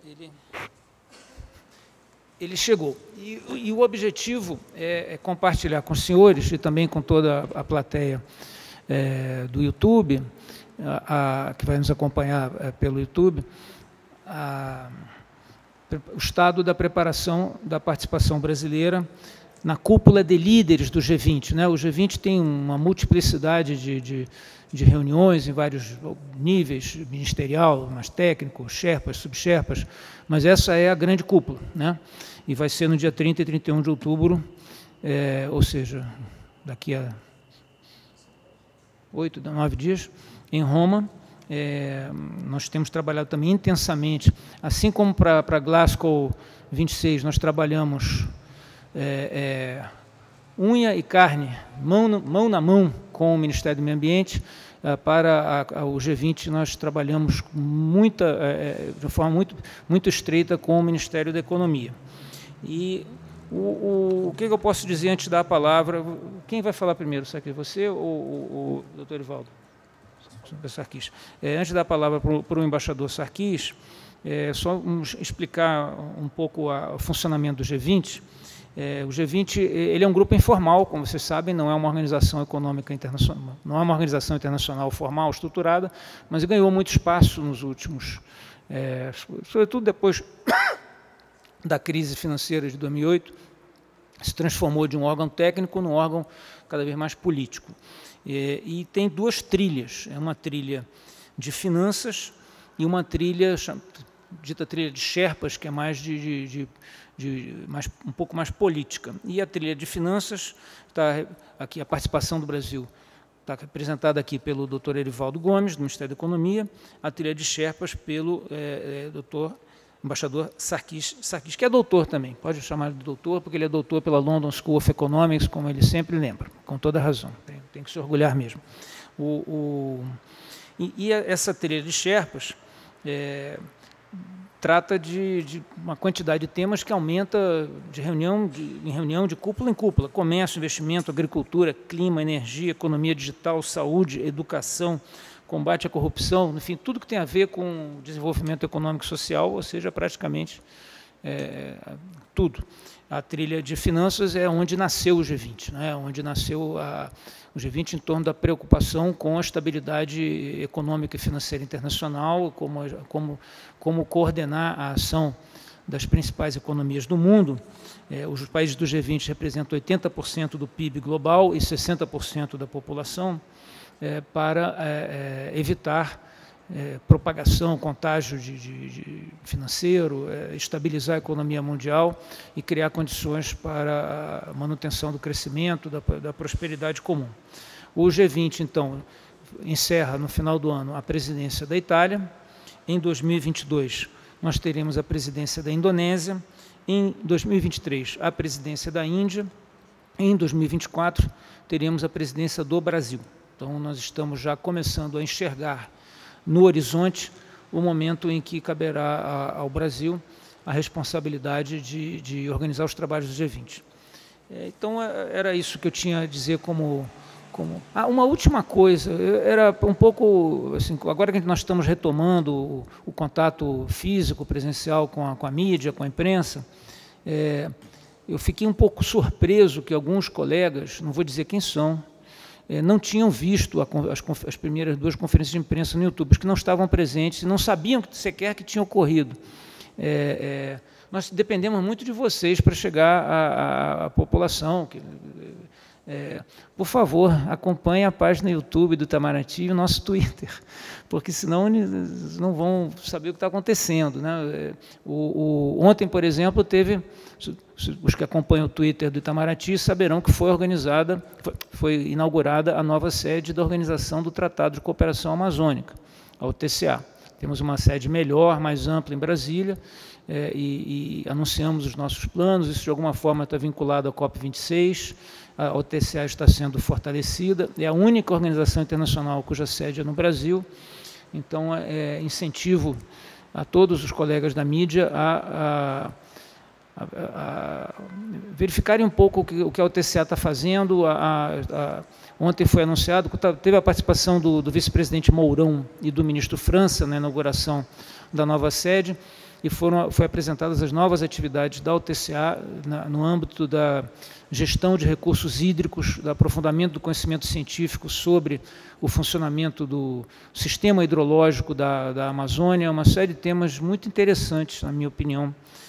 ele chegou. E o objetivo é compartilhar com os senhores e também com toda a plateia do YouTube, que vai nos acompanhar pelo YouTube, o estado da preparação da participação brasileira na cúpula de líderes do G20. Né? O G20 tem uma multiplicidade de reuniões em vários níveis, ministerial, mais técnico, sherpas, subsherpas, mas essa é a grande cúpula, né? E vai ser no dia 30 e 31 de outubro, ou seja, daqui a 8, 9 dias, em Roma. Nós temos trabalhado também intensamente, assim como para Glasgow 26, nós trabalhamos unha e carne, mão na mão com o Ministério do Meio Ambiente. Para o G20 nós trabalhamos de forma muito estreita com o Ministério da Economia. E o que eu posso dizer antes de dar a palavra? Quem vai falar primeiro, Sarquis? Você ou o doutor Erivaldo? Sarquis. Antes de dar a palavra para o embaixador Sarquis, só explicar um pouco o funcionamento do G20. O G20 ele é um grupo informal, como vocês sabem, não é uma organização econômica internacional, não é uma organização internacional formal, estruturada, mas ganhou muito espaço nos últimos, sobretudo depois da crise financeira de 2008, se transformou de um órgão técnico num órgão cada vez mais político. E tem duas trilhas, uma trilha de finanças e uma trilha, dita trilha de sherpas, que é mais um pouco mais política. E a trilha de finanças, está aqui a participação do Brasil, está representada aqui pelo Dr. Erivaldo Gomes, do Ministério da Economia, a trilha de sherpas pelo embaixador Sarquis, que é doutor também, pode chamar de doutor, porque ele é doutor pela London School of Economics, como ele sempre lembra, com toda razão, tem que se orgulhar mesmo. E essa trilha de sherpas trata de uma quantidade de temas que aumenta em reunião, de cúpula em cúpula: comércio, investimento, agricultura, clima, energia, economia digital, saúde, educação, combate à corrupção, enfim, tudo que tem a ver com desenvolvimento econômico e social, ou seja, praticamente tudo. A trilha de finanças é onde nasceu o G20, né? Onde nasceu o G20 em torno da preocupação com a estabilidade econômica e financeira internacional, como coordenar a ação das principais economias do mundo. Os países do G20 representam 80% do PIB global e 60% da população, para evitar propagação, contágio financeiro, estabilizar a economia mundial e criar condições para a manutenção do crescimento, da prosperidade comum. O G20, então, encerra no final do ano a presidência da Itália. Em 2022, nós teremos a presidência da Indonésia. Em 2023, a presidência da Índia. Em 2024, teremos a presidência do Brasil. Então, nós estamos já começando a enxergar no horizonte o momento em que caberá ao Brasil a responsabilidade de organizar os trabalhos do G20. Então, era isso que eu tinha a dizer como... uma última coisa, era um pouco, assim, agora que nós estamos retomando o contato físico, presencial com a mídia, com a imprensa, eu fiquei um pouco surpreso que alguns colegas, não vou dizer quem são, não tinham visto as primeiras duas conferências de imprensa no YouTube, porque não estavam presentes e não sabiam sequer que tinha ocorrido. Nós dependemos muito de vocês para chegar à população. Por favor, acompanhe a página YouTube do Itamaraty e o nosso Twitter, porque senão eles não vão saber o que está acontecendo, né? Ontem, por exemplo, os que acompanham o Twitter do Itamaraty saberão que foi inaugurada a nova sede da Organização do Tratado de Cooperação Amazônica, a OTCA. Temos uma sede melhor, mais ampla em Brasília, e anunciamos os nossos planos. Isso, de alguma forma, está vinculado à COP26. A OTCA está sendo fortalecida, é a única organização internacional cuja sede é no Brasil. Então, incentivo a todos os colegas da mídia a verificarem um pouco o que a OTCA está fazendo. Ontem foi anunciado, teve a participação do vice-presidente Mourão e do ministro França na inauguração da nova sede, e foi apresentadas as novas atividades da UTCA no âmbito da gestão de recursos hídricos, do aprofundamento do conhecimento científico sobre o funcionamento do sistema hidrológico da Amazônia, uma série de temas muito interessantes, na minha opinião,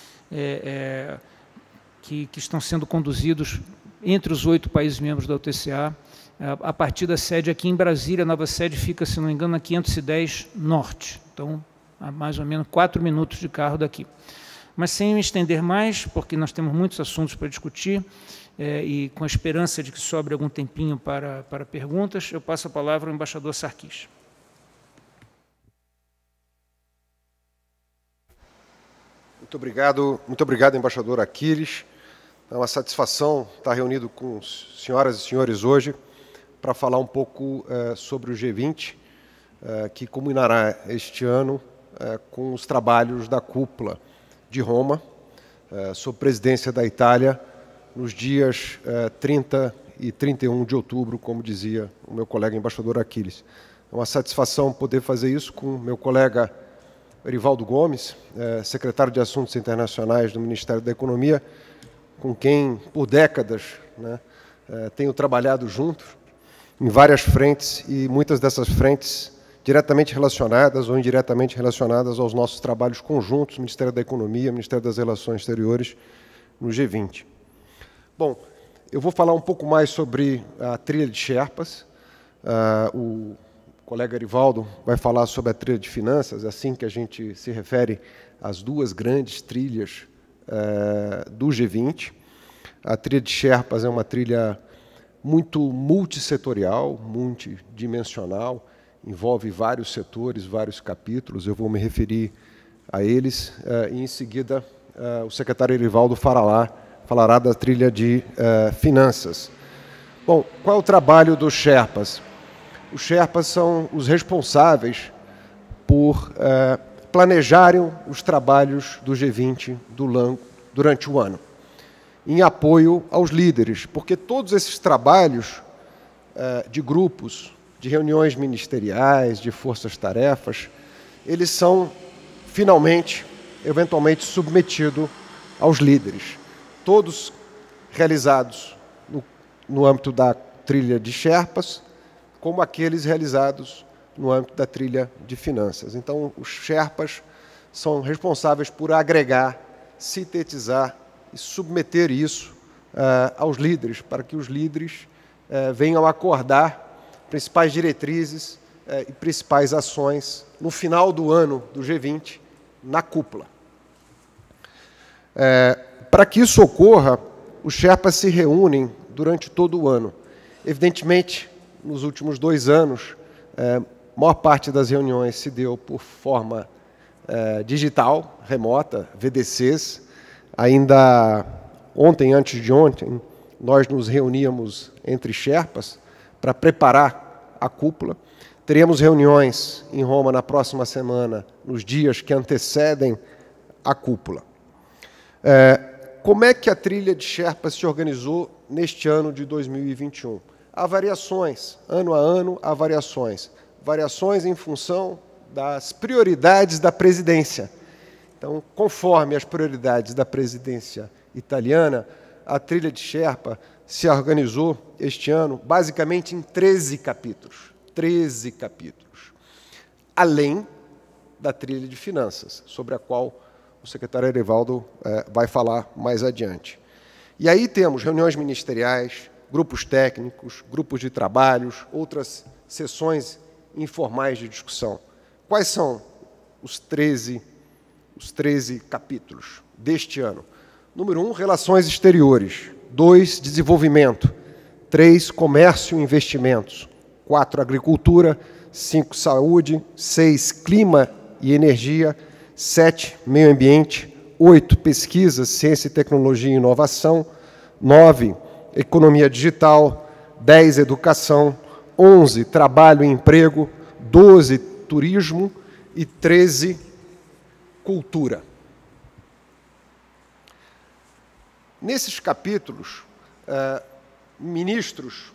que estão sendo conduzidos entre os 8 países membros da UTCA, a partir da sede aqui em Brasília. A nova sede fica, se não me engano, na 510 Norte, então, a mais ou menos 4 minutos de carro daqui. Mas sem me estender mais, porque nós temos muitos assuntos para discutir, e com a esperança de que sobre algum tempinho para perguntas, eu passo a palavra ao embaixador Sarkis. Muito obrigado, embaixador Aquiles. É uma satisfação estar reunido com senhoras e senhores hoje para falar um pouco sobre o G20, que culminará este ano com os trabalhos da cúpula de Roma, sob presidência da Itália, nos dias 30 e 31 de outubro, como dizia o meu colega embaixador Aquiles. É uma satisfação poder fazer isso com o meu colega Erivaldo Gomes, secretário de Assuntos Internacionais do Ministério da Economia, com quem, por décadas, tenho trabalhado juntos em várias frentes, e muitas dessas frentes diretamente relacionadas ou indiretamente relacionadas aos nossos trabalhos conjuntos, Ministério da Economia, Ministério das Relações Exteriores, no G20. Bom, eu vou falar um pouco mais sobre a trilha de Sherpas. O colega Erivaldo vai falar sobre a trilha de finanças, assim que a gente se refere às 2 grandes trilhas do G20. A trilha de Sherpas é uma trilha muito multissetorial, multidimensional, envolve vários setores, vários capítulos. Eu vou me referir a eles e, em seguida, o secretário Erivaldo falará da trilha de finanças. Bom, qual é o trabalho dos Sherpas? Os Sherpas são os responsáveis por planejarem os trabalhos do G20 durante o ano, em apoio aos líderes, porque todos esses trabalhos de grupos, de reuniões ministeriais, de forças-tarefas, eles são, finalmente, eventualmente, submetidos aos líderes. Todos realizados no âmbito da trilha de Sherpas, como aqueles realizados no âmbito da trilha de finanças. Então, os Sherpas são responsáveis por agregar, sintetizar e submeter isso aos líderes, para que os líderes venham acordar principais diretrizes e principais ações no final do ano do G20, na cúpula. Para que isso ocorra, os Sherpas se reúnem durante todo o ano. Evidentemente, nos últimos 2 anos, a maior parte das reuniões se deu por forma digital, remota, VDCs. Ainda ontem, antes de ontem, nós nos reuníamos entre Sherpas para preparar a cúpula. Teremos reuniões em Roma na próxima semana, nos dias que antecedem a cúpula. Como é que a trilha de Sherpas se organizou neste ano de 2021? Há variações, ano a ano há variações. Variações em função das prioridades da presidência. Então, conforme as prioridades da presidência italiana, a trilha de Sherpa se organizou este ano basicamente em 13 capítulos. 13 capítulos. Além da trilha de finanças, sobre a qual o secretário Erivaldo vai falar mais adiante. E aí temos reuniões ministeriais, grupos técnicos, grupos de trabalhos, outras sessões informais de discussão. Quais são os 13 capítulos deste ano? Número 1, relações exteriores. 2, desenvolvimento. 3, comércio e investimentos. 4, agricultura. 5, saúde. 6, clima e energia. 7, meio ambiente. 8, pesquisa, ciência, tecnologia e inovação. 9, economia digital. 10, educação. 11, trabalho e emprego. 12, turismo. E 13, cultura. Nesses capítulos, ministros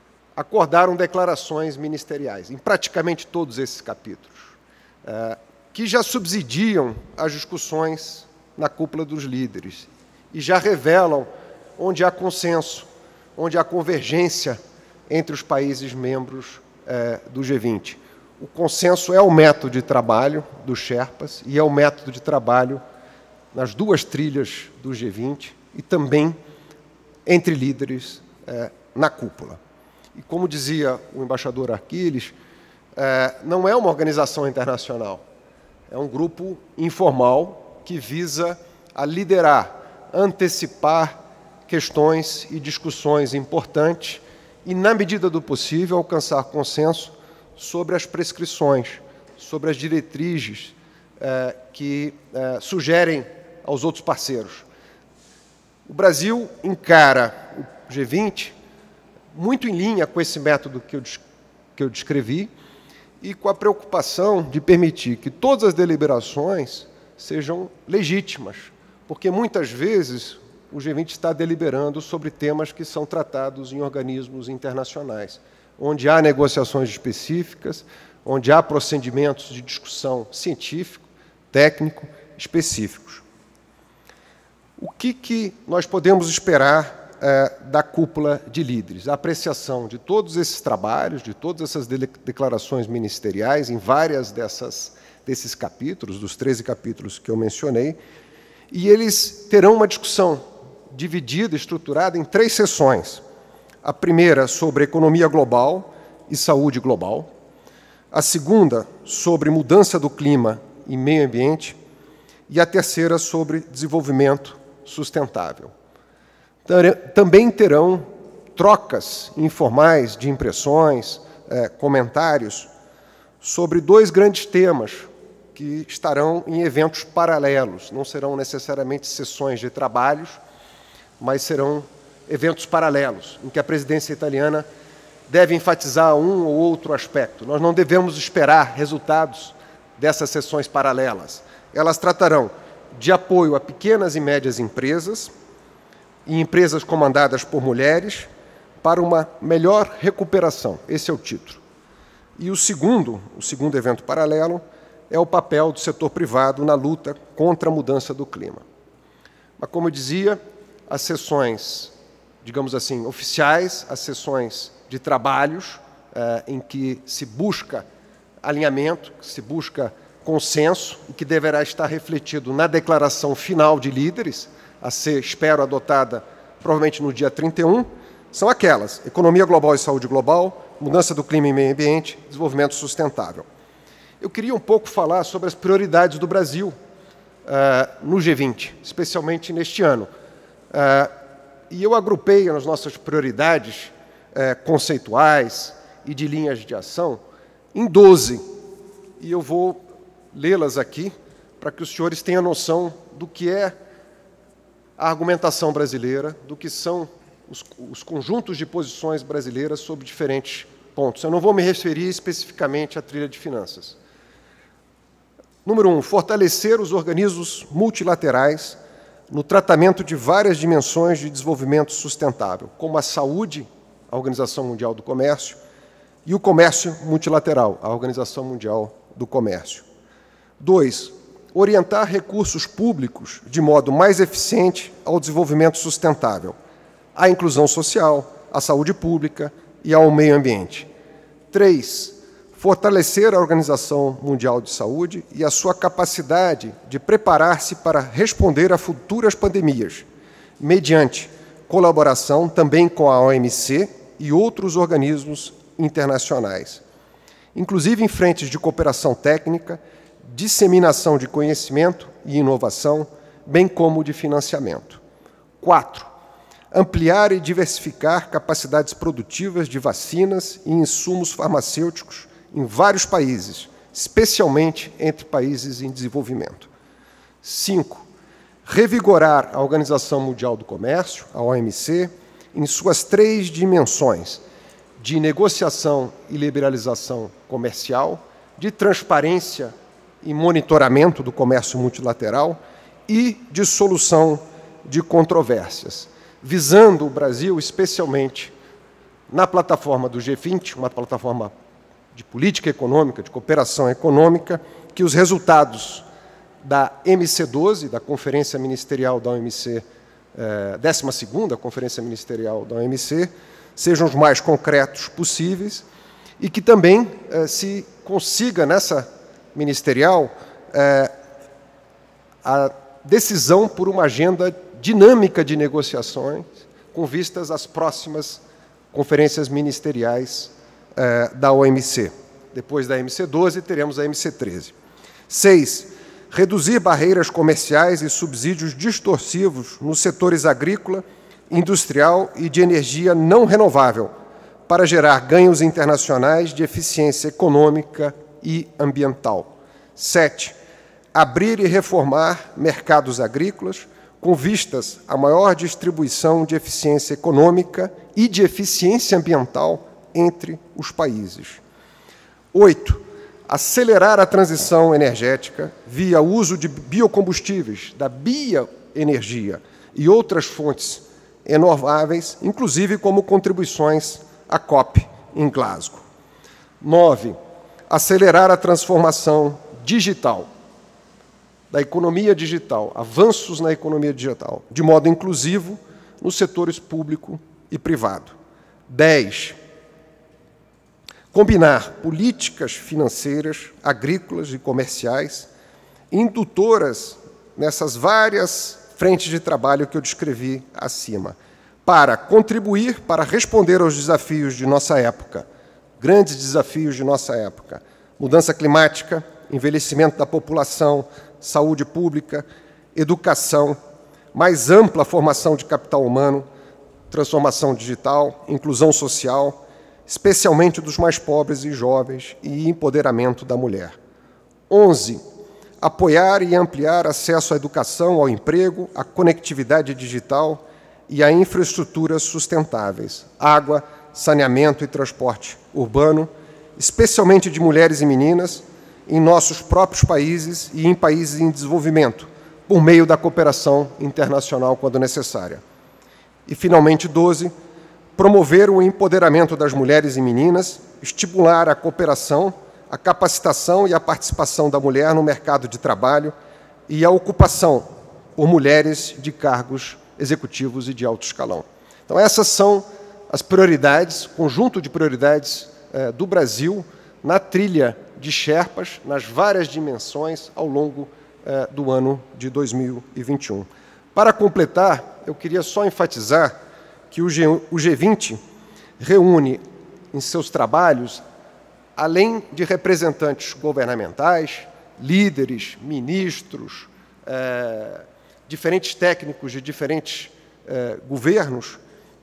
acordaram declarações ministeriais, em praticamente todos esses capítulos, que já subsidiam as discussões na cúpula dos líderes e já revelam onde há consenso, onde há convergência entre os países membros do G20. O consenso é o método de trabalho dos Sherpas e é o método de trabalho nas duas trilhas do G20 e também entre líderes na cúpula. E como dizia o embaixador Aquiles, não é uma organização internacional, é um grupo informal que visa a liderar, antecipar questões e discussões importantes e, na medida do possível, alcançar consenso sobre as prescrições, sobre as diretrizes que sugerem aos outros parceiros. O Brasil encara o G20 muito em linha com esse método que eu descrevi e com a preocupação de permitir que todas as deliberações sejam legítimas, porque muitas vezes o G20 está deliberando sobre temas que são tratados em organismos internacionais, onde há negociações específicas, onde há procedimentos de discussão científico, técnico, específicos. O que nós podemos esperar da cúpula de líderes? A apreciação de todos esses trabalhos, de todas essas declarações ministeriais, em várias desses capítulos, dos 13 capítulos que eu mencionei, e eles terão uma discussão dividida, estruturada em 3 sessões. A primeira sobre economia global e saúde global, a segunda sobre mudança do clima e meio ambiente e a terceira sobre desenvolvimento sustentável. Também terão trocas informais de impressões, comentários sobre 2 grandes temas que estarão em eventos paralelos. Não serão necessariamente sessões de trabalhos, mas serão eventos paralelos, em que a presidência italiana deve enfatizar um ou outro aspecto. Nós não devemos esperar resultados dessas sessões paralelas. Elas tratarão de apoio a pequenas e médias empresas e empresas comandadas por mulheres para uma melhor recuperação. Esse é o título. E o segundo evento paralelo é o papel do setor privado na luta contra a mudança do clima. Mas, como eu dizia, as sessões, digamos assim, oficiais, as sessões de trabalhos, em que se busca alinhamento, que se busca consenso, e que deverá estar refletido na declaração final de líderes, a ser, espero, adotada provavelmente no dia 31, são aquelas: economia global e saúde global, mudança do clima e meio ambiente, desenvolvimento sustentável. Eu queria um pouco falar sobre as prioridades do Brasil no G20, especialmente neste ano. E eu agrupei as nossas prioridades conceituais e de linhas de ação em 12. E eu vou lê-las aqui para que os senhores tenham noção do que é a argumentação brasileira, do que são os conjuntos de posições brasileiras sobre diferentes pontos. Eu não vou me referir especificamente à trilha de finanças. Número 1, fortalecer os organismos multilaterais no tratamento de várias dimensões de desenvolvimento sustentável, como a saúde, a Organização Mundial do Comércio, e o comércio multilateral, a Organização Mundial do Comércio. 2, orientar recursos públicos de modo mais eficiente ao desenvolvimento sustentável, à inclusão social, à saúde pública e ao meio ambiente. 3, fortalecer a Organização Mundial de Saúde e a sua capacidade de preparar-se para responder a futuras pandemias, mediante colaboração também com a OMC e outros organismos internacionais, inclusive em frentes de cooperação técnica, disseminação de conhecimento e inovação, bem como de financiamento. 4, ampliar e diversificar capacidades produtivas de vacinas e insumos farmacêuticos em vários países, especialmente entre países em desenvolvimento. 5, revigorar a Organização Mundial do Comércio, a OMC, em suas 3 dimensões: de negociação e liberalização comercial, de transparência e monitoramento do comércio multilateral e de solução de controvérsias, visando o Brasil especialmente na plataforma do G20, uma plataforma de política econômica, de cooperação econômica, que os resultados da MC12, da Conferência Ministerial da OMC, 12ª Conferência Ministerial da OMC, sejam os mais concretos possíveis e que também se consiga nessa ministerial a decisão por uma agenda dinâmica de negociações com vistas às próximas conferências ministeriais da OMC. Depois da MC12, teremos a MC13. 6. Reduzir barreiras comerciais e subsídios distorsivos nos setores agrícola, industrial e de energia não renovável, para gerar ganhos internacionais de eficiência econômica e ambiental. 7. Abrir e reformar mercados agrícolas com vistas à maior distribuição de eficiência econômica e de eficiência ambiental entre os países. 8. Acelerar a transição energética via uso de biocombustíveis, da bioenergia e outras fontes renováveis, inclusive como contribuições à COP em Glasgow. 9. Acelerar a transformação digital, da economia digital, avanços na economia digital, de modo inclusivo nos setores público e privado. 10. Combinar políticas financeiras, agrícolas e comerciais, indutoras nessas várias frentes de trabalho que eu descrevi acima, para contribuir, para responder aos desafios de nossa época, grandes desafios de nossa época: mudança climática, envelhecimento da população, saúde pública, educação, mais ampla formação de capital humano, transformação digital, inclusão social, especialmente dos mais pobres e jovens, e empoderamento da mulher. 11. Apoiar e ampliar acesso à educação, ao emprego, à conectividade digital e a infraestruturas sustentáveis, água, saneamento e transporte urbano, especialmente de mulheres e meninas, em nossos próprios países e em países em desenvolvimento, por meio da cooperação internacional quando necessária. E, finalmente, 12, promover o empoderamento das mulheres e meninas, estimular a cooperação, a capacitação e a participação da mulher no mercado de trabalho e a ocupação por mulheres de cargos executivos e de alto escalão. Então, essas são as prioridades, conjunto de prioridades do Brasil na trilha de Sherpas, nas várias dimensões, ao longo do ano de 2021. Para completar, eu queria só enfatizar que o G20 reúne em seus trabalhos, além de representantes governamentais, líderes, ministros, diferentes técnicos de diferentes governos,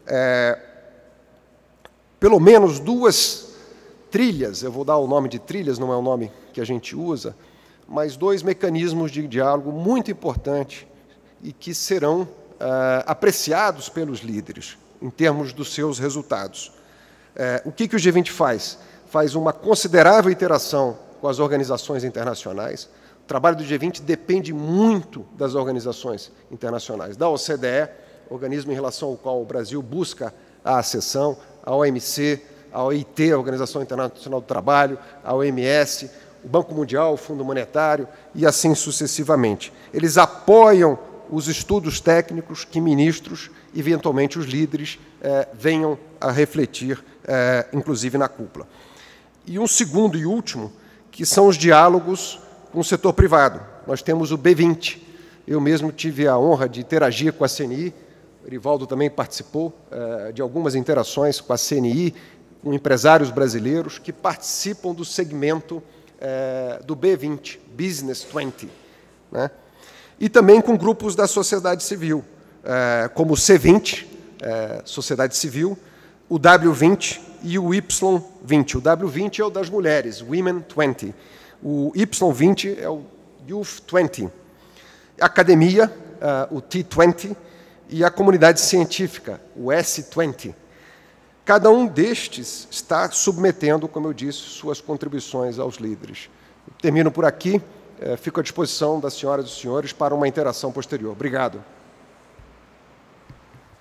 pelo menos duas trilhas, eu vou dar o nome de trilhas, não é o nome que a gente usa, mas dois mecanismos de diálogo muito importantes e que serão apreciados pelos líderes em termos dos seus resultados. O que o G20 faz? Faz uma considerável interação com as organizações internacionais. O trabalho do G20 depende muito das organizações internacionais, da OCDE, organismo em relação ao qual o Brasil busca a acessão, a OMC, a OIT, a Organização Internacional do Trabalho, a OMS, o Banco Mundial, o Fundo Monetário, e assim sucessivamente. Eles apoiam os estudos técnicos que ministros, eventualmente os líderes, venham a refletir, inclusive na cúpula. E um segundo e último, que são os diálogos com o setor privado. Nós temos o B20. Eu mesmo tive a honra de interagir com a CNI, o Erivaldo também participou de algumas interações com a CNI, com empresários brasileiros que participam do segmento do B20, Business 20, né? E também com grupos da sociedade civil, como o C20, sociedade civil, o W20 e o Y20. O W20 é o das mulheres, Women 20. O Y20 é o Youth 20. A academia, o T20, e a comunidade científica, o S20. Cada um destes está submetendo, como eu disse, suas contribuições aos líderes. Termino por aqui. Fico à disposição das senhoras e dos senhores para uma interação posterior. Obrigado.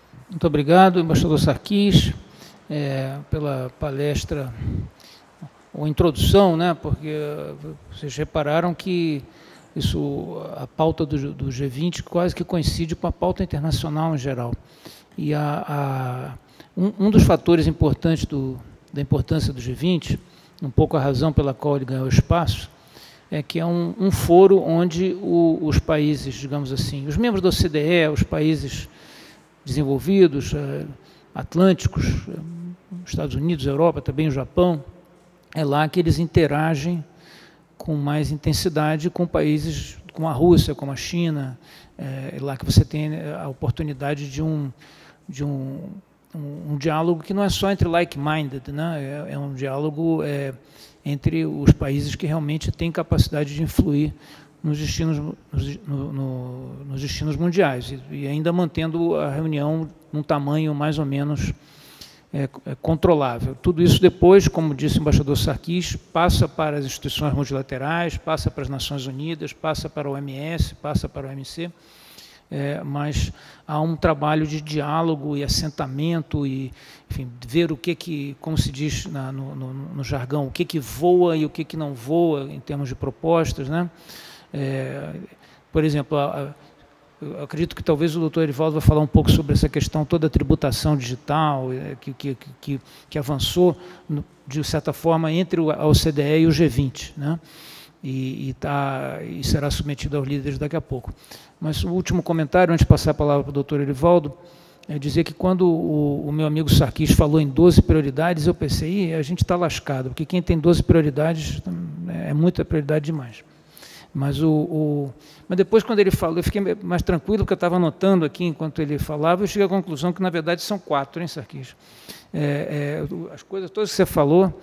Muito obrigado, embaixador Sarkis, pela palestra ou introdução, né, porque vocês repararam que a pauta do G20 quase que coincide com a pauta internacional em geral. E um dos fatores importantes da importância do G20, um pouco a razão pela qual ele ganhou espaço, é que é um foro onde os países, digamos assim, os membros da OCDE, os países desenvolvidos, atlânticos, Estados Unidos, Europa, também o Japão, é lá que eles interagem com mais intensidade com países como a Rússia, como a China, é lá que você tem a oportunidade de um diálogo que não é só entre like-minded, né? É um diálogo entre os países que realmente têm capacidade de influir nos destinos mundiais, e ainda mantendo a reunião num tamanho mais ou menos controlável. Tudo isso depois, como disse o embaixador Sarkis, passa para as instituições multilaterais, passa para as Nações Unidas, passa para a OMS, passa para a OMC, mas há um trabalho de diálogo e assentamento e, enfim, ver o que como se diz no jargão, o que voa e o que não voa em termos de propostas, né? Por exemplo, eu acredito que talvez o doutor Erivaldo vai falar um pouco sobre essa questão toda da tributação digital, que avançou, de certa forma, entre a OCDE e o G20, né? E será submetido aos líderes daqui a pouco. Mas o último comentário, antes de passar a palavra para o doutor Erivaldo, é dizer que quando o meu amigo Sarkis falou em 12 prioridades, eu pensei, a gente está lascado, porque quem tem 12 prioridades é muita prioridade demais. Mas depois, quando ele falou, eu fiquei mais tranquilo, porque eu estava anotando aqui enquanto ele falava, eu cheguei à conclusão que, na verdade, são 4, hein, Sarkis? As coisas todas que você falou,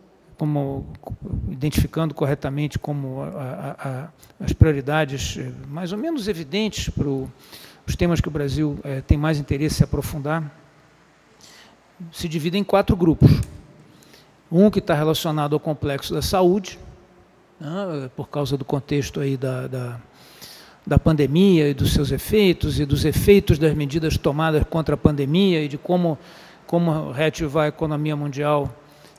identificando corretamente como as prioridades mais ou menos evidentes para os temas que o Brasil tem mais interesse em se aprofundar, se dividem em 4 grupos. Um que está relacionado ao complexo da saúde, por causa do contexto aí da pandemia e dos seus efeitos, e dos efeitos das medidas tomadas contra a pandemia, e de como reativar a economia mundial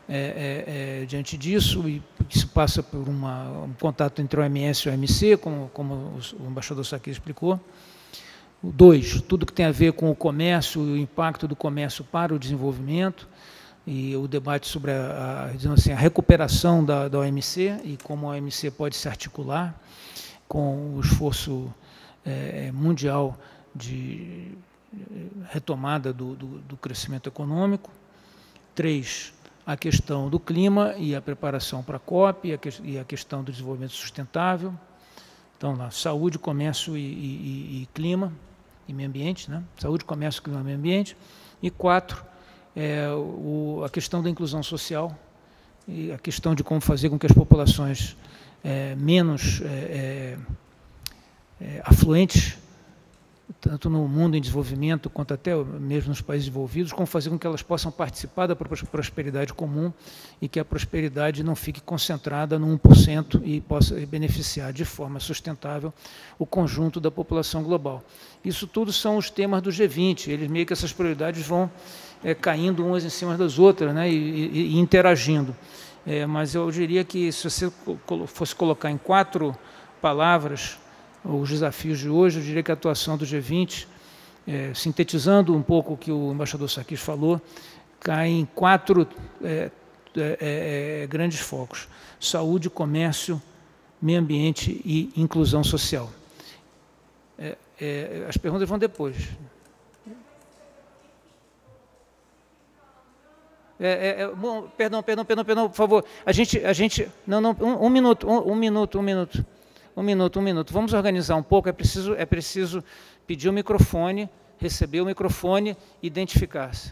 diante disso, e isso passa por um contato entre o OMS e o OMC, como o embaixador Sarkis explicou. 2, tudo que tem a ver com o comércio e o impacto do comércio para o desenvolvimento, e o debate sobre a recuperação da OMC e como a OMC pode se articular com o esforço mundial de retomada do crescimento econômico. 3, a questão do clima e a preparação para a COP e a questão do desenvolvimento sustentável. Então, lá, saúde, comércio e clima e meio ambiente, né? Saúde, comércio, clima e meio ambiente. E 4, a questão da inclusão social e a questão de como fazer com que as populações menos afluentes, tanto no mundo em desenvolvimento quanto até mesmo nos países desenvolvidos, como fazer com que elas possam participar da prosperidade comum e que a prosperidade não fique concentrada no 1% e possa beneficiar de forma sustentável o conjunto da população global. Isso tudo são os temas do G20, eles meio que essas prioridades vão caindo umas em cima das outras, né, e interagindo. Mas eu diria que se você fosse colocar em 4 palavras os desafios de hoje, eu diria que a atuação do G20, sintetizando um pouco o que o embaixador Sarkis falou, cai em 4 grandes focos: saúde, comércio, meio ambiente e inclusão social. As perguntas vão depois. Bom, perdão, por favor. Um minuto. Vamos organizar um pouco. É preciso pedir o microfone, receber o microfone, identificar-se.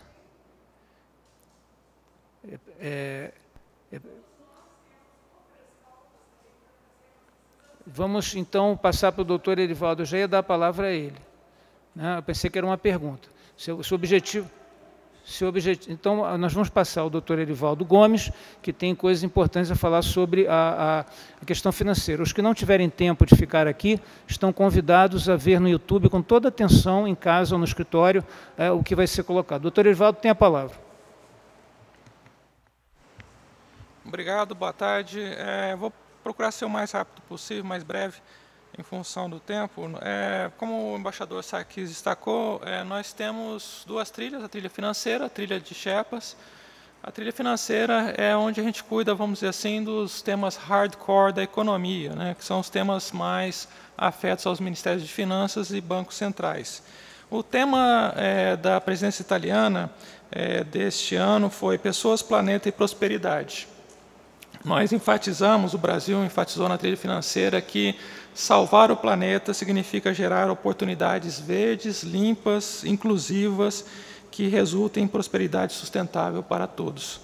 Vamos, então, passar para o doutor Erivaldo. Eu já ia dar a palavra a ele, né? Eu pensei que era uma pergunta. Seu objetivo... Então, nós vamos passar ao doutor Erivaldo Gomes, que tem coisas importantes a falar sobre a questão financeira. Os que não tiverem tempo de ficar aqui, estão convidados a ver no YouTube, com toda atenção, em casa ou no escritório, o que vai ser colocado. Doutor Erivaldo, tem a palavra. Obrigado, boa tarde. Vou procurar ser o mais rápido possível, mais breve, em função do tempo. Como o embaixador Sarkis destacou, nós temos duas trilhas, a trilha financeira, a trilha de Sherpas. A trilha financeira é onde a gente cuida, vamos dizer assim, dos temas hardcore da economia, né, que são os temas mais afetos aos Ministérios de Finanças e bancos centrais. O tema da presidência italiana deste ano foi Pessoas, Planeta e Prosperidade. Nós enfatizamos, o Brasil enfatizou na trilha financeira que salvar o planeta significa gerar oportunidades verdes, limpas, inclusivas, que resultem em prosperidade sustentável para todos.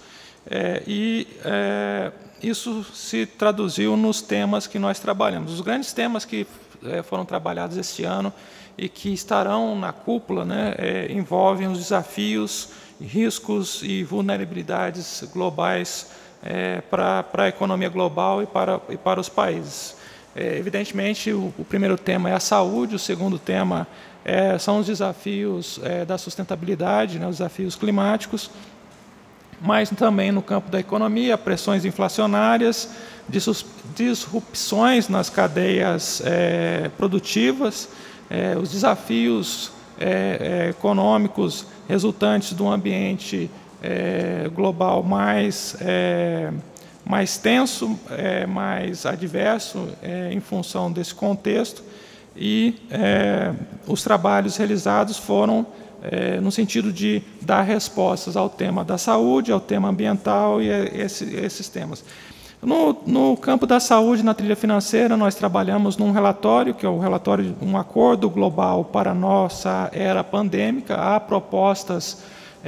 Isso se traduziu nos temas que nós trabalhamos. Os grandes temas que foram trabalhados este ano e que estarão na cúpula, né, envolvem os desafios, riscos e vulnerabilidades globais para a economia global e para os países. Evidentemente, o primeiro tema é a saúde, o segundo tema são os desafios da sustentabilidade, né, os desafios climáticos, mas também no campo da economia, pressões inflacionárias, disrupções nas cadeias produtivas, os desafios econômicos resultantes de um ambiente global mais tenso, mais adverso em função desse contexto, e os trabalhos realizados foram no sentido de dar respostas ao tema da saúde, ao tema ambiental e esses temas. No campo da saúde, na trilha financeira, nós trabalhamos num relatório, que é o relatório, um acordo global para a nossa era pandêmica. Há propostas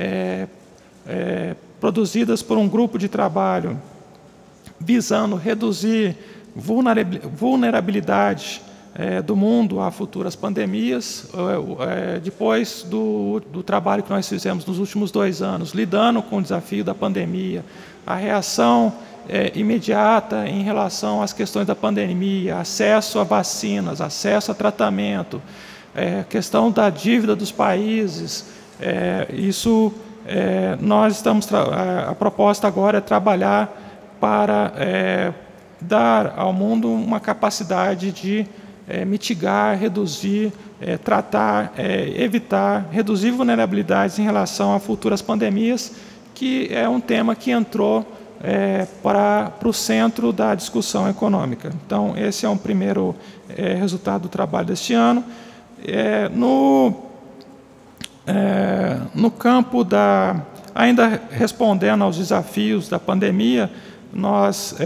produzidas por um grupo de trabalho visando reduzir vulnerabilidade do mundo a futuras pandemias, depois do trabalho que nós fizemos nos últimos 2 anos, lidando com o desafio da pandemia, a reação imediata em relação às questões da pandemia, acesso a vacinas, acesso a tratamento, questão da dívida dos países, nós estamos, a proposta agora é trabalhar para dar ao mundo uma capacidade de mitigar, reduzir, tratar, evitar, reduzir vulnerabilidades em relação a futuras pandemias, que é um tema que entrou para o centro da discussão econômica. Então, esse é um primeiro resultado do trabalho deste ano. No campo ainda respondendo aos desafios da pandemia, nós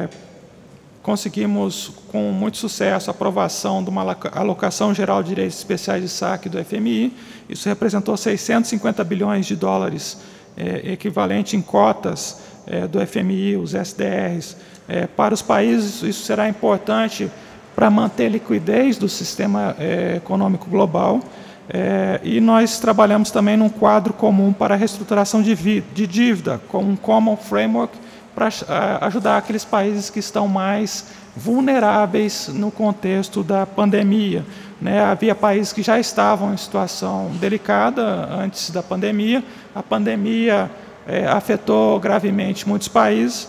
conseguimos, com muito sucesso, a aprovação de uma alocação geral de direitos especiais de saque do FMI. Isso representou 650 bilhões de dólares, equivalente em cotas do FMI, os SDRs. Para os países, isso será importante para manter a liquidez do sistema econômico global. E nós trabalhamos também num quadro comum para a reestruturação de dívida, com um Common Framework, para ajudar aqueles países que estão mais vulneráveis no contexto da pandemia. Havia países que já estavam em situação delicada antes da pandemia. A pandemia afetou gravemente muitos países.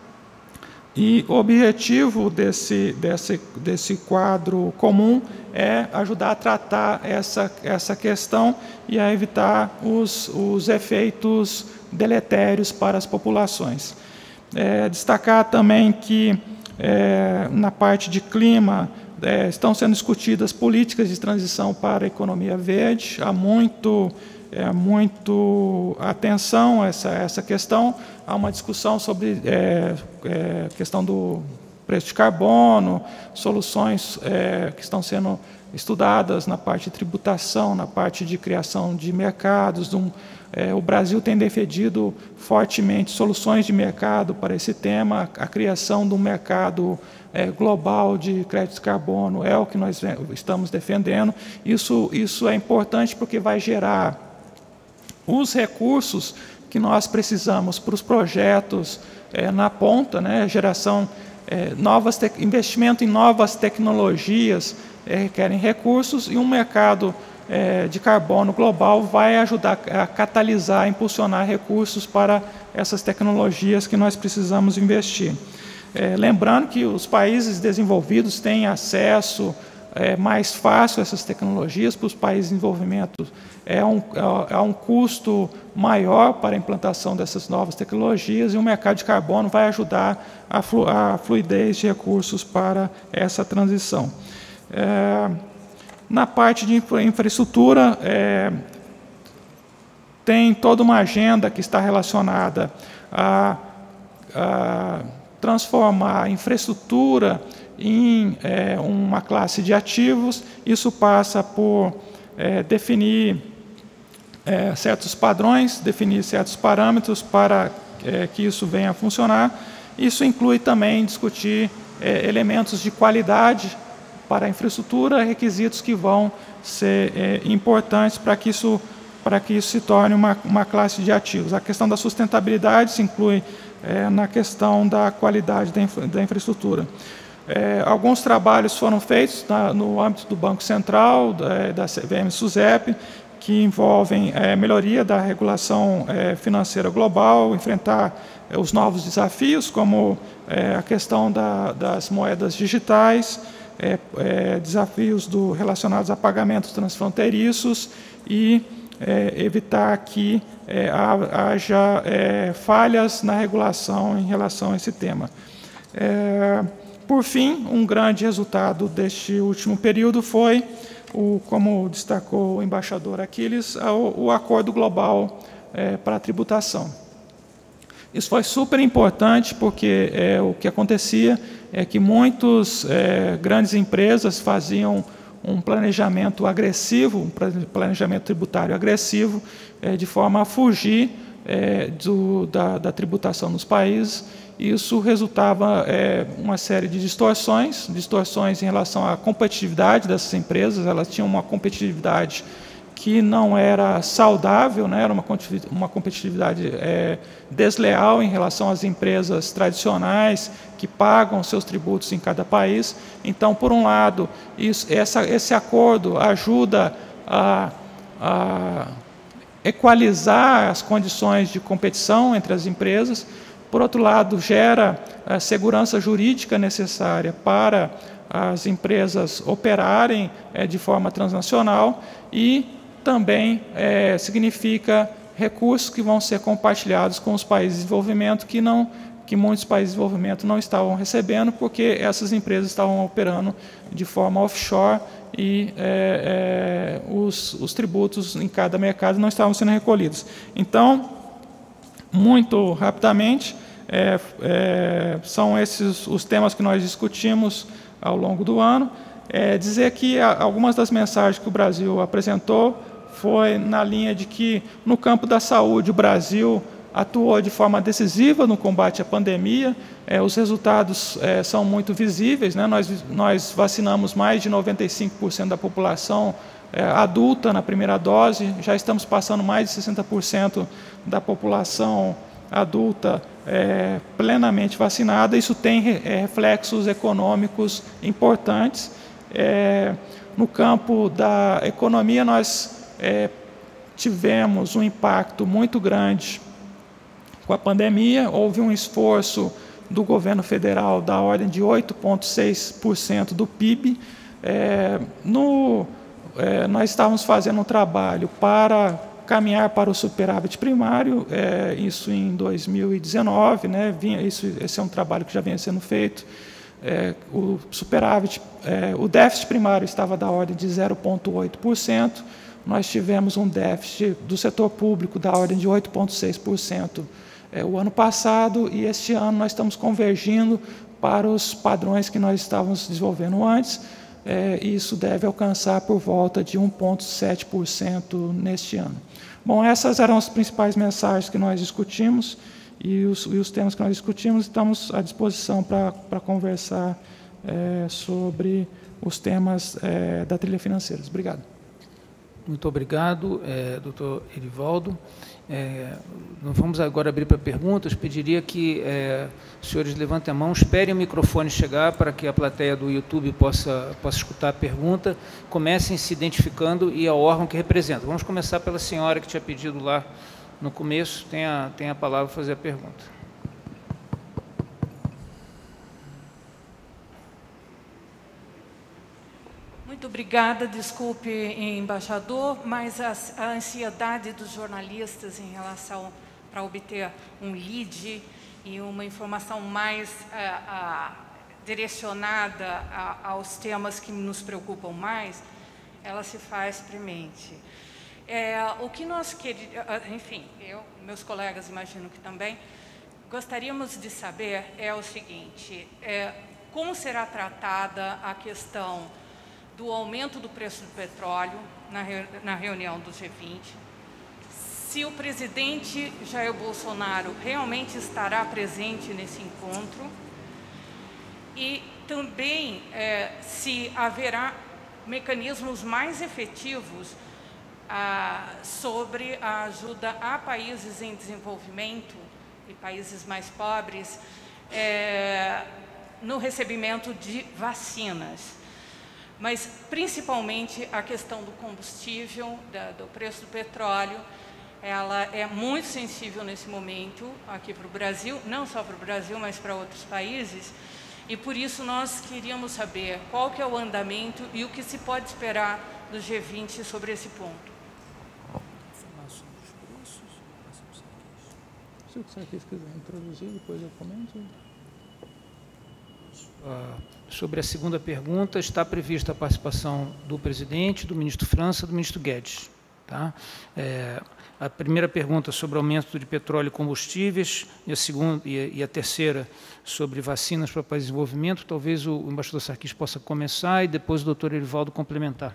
E o objetivo desse quadro comum é ajudar a tratar essa questão e a evitar os efeitos deletérios para as populações. Destacar também que, na parte de clima, estão sendo discutidas políticas de transição para a economia verde. Há muito atenção a essa questão. Há uma discussão sobre questão do preço de carbono, soluções que estão sendo estudadas na parte de tributação, na parte de criação de mercados. O Brasil tem defendido fortemente soluções de mercado para esse tema. A criação de um mercado global de crédito de carbono é o que nós estamos defendendo. Isso é importante porque vai gerar os recursos que nós precisamos para os projetos na ponta, né? Geração, investimento em novas tecnologias requerem recursos, e um mercado de carbono global vai ajudar a catalisar, a impulsionar recursos para essas tecnologias que nós precisamos investir. Lembrando que os países desenvolvidos têm acesso mais fácil a essas tecnologias. Para os países em desenvolvimento é um custo maior para a implantação dessas novas tecnologias, e o mercado de carbono vai ajudar a fluidez de recursos para essa transição. Na parte de infraestrutura, tem toda uma agenda que está relacionada a transformar a infraestrutura em uma classe de ativos. Isso passa por definir certos padrões, definir certos parâmetros para que isso venha a funcionar. Isso inclui também discutir elementos de qualidade para a infraestrutura, requisitos que vão ser importantes para que isso se torne uma classe de ativos. A questão da sustentabilidade se inclui na questão da qualidade da infraestrutura. Alguns trabalhos foram feitos no âmbito do Banco Central, da CVM-SUSEP, que envolvem melhoria da regulação financeira global, enfrentar os novos desafios, como a questão das moedas digitais, desafios relacionados a pagamentos transfronteiriços e evitar que haja falhas na regulação em relação a esse tema. Por fim, um grande resultado deste último período foi, como destacou o embaixador Aquiles, o Acordo Global para a Tributação. Isso foi super importante porque o que acontecia é que muitas grandes empresas faziam um planejamento agressivo, um planejamento tributário agressivo, de forma a fugir da tributação nos países. Isso resultava uma série de distorções em relação à competitividade dessas empresas. Elas tinham uma competitividade que não era saudável, né? Era uma competitividade desleal em relação às empresas tradicionais que pagam seus tributos em cada país. Então, por um lado, esse acordo ajuda a equalizar as condições de competição entre as empresas. Por outro lado, gera a segurança jurídica necessária para as empresas operarem de forma transnacional e também significa recursos que vão ser compartilhados com os países de desenvolvimento que muitos países de desenvolvimento não estavam recebendo, porque essas empresas estavam operando de forma offshore e os tributos em cada mercado não estavam sendo recolhidos. Então, muito rapidamente, são esses os temas que nós discutimos ao longo do ano. Dizer que algumas das mensagens que o Brasil apresentou foi na linha de que, no campo da saúde, o Brasil atuou de forma decisiva no combate à pandemia. Os resultados são muito visíveis, né? Nós vacinamos mais de 95% da população adulta na primeira dose, já estamos passando mais de 60% da população adulta plenamente vacinada. Isso tem reflexos econômicos importantes. No campo da economia, nós tivemos um impacto muito grande com a pandemia. Houve um esforço do governo federal da ordem de 8,6% do PIB. Nós estávamos fazendo um trabalho para caminhar para o superávit primário, isso em 2019, né? Esse é um trabalho que já vinha sendo feito. O superávit, o déficit primário estava da ordem de 0,8%. Nós tivemos um déficit do setor público da ordem de 8,6% o ano passado, e este ano nós estamos convergindo para os padrões que nós estávamos desenvolvendo antes. Isso deve alcançar por volta de 1,7% neste ano. Bom, essas eram as principais mensagens que nós discutimos e os temas que nós discutimos. Estamos à disposição para conversar sobre os temas da trilha financeira. Obrigado. Muito obrigado, doutor Erivaldo. Nós vamos agora abrir para perguntas. Pediria que os senhores levantem a mão, esperem o microfone chegar para que a plateia do YouTube possa escutar a pergunta. Comecem se identificando e ao órgão que representa. Vamos começar pela senhora que tinha pedido lá no começo. Tem a palavra para fazer a pergunta. Muito obrigada, desculpe, embaixador, mas a ansiedade dos jornalistas em relação para obter um lead e uma informação mais direcionada aos temas que nos preocupam mais, ela se faz premente. O que nós queríamos, enfim, meus colegas imagino que também, gostaríamos de saber o seguinte, como será tratada a questão do aumento do preço do petróleo na reunião do G20, se o presidente Jair Bolsonaro realmente estará presente nesse encontro e também se haverá mecanismos mais efetivos sobre a ajuda a países em desenvolvimento e países mais pobres no recebimento de vacinas. Mas, principalmente, a questão do combustível, do preço do petróleo, ela é muito sensível nesse momento aqui para o Brasil, não só para o Brasil, mas para outros países, e por isso nós queríamos saber qual que é o andamento e o que se pode esperar do G20 sobre esse ponto. Se o Sarkis quiser introduzir, depois eu comento. Sobre a segunda pergunta, está prevista a participação do presidente, do ministro França e do ministro Guedes. Tá? A primeira pergunta sobre o aumento de petróleo e combustíveis, e a segunda e a terceira sobre vacinas para países em desenvolvimento. Talvez o embaixador Sarkis possa começar e depois o doutor Erivaldo complementar.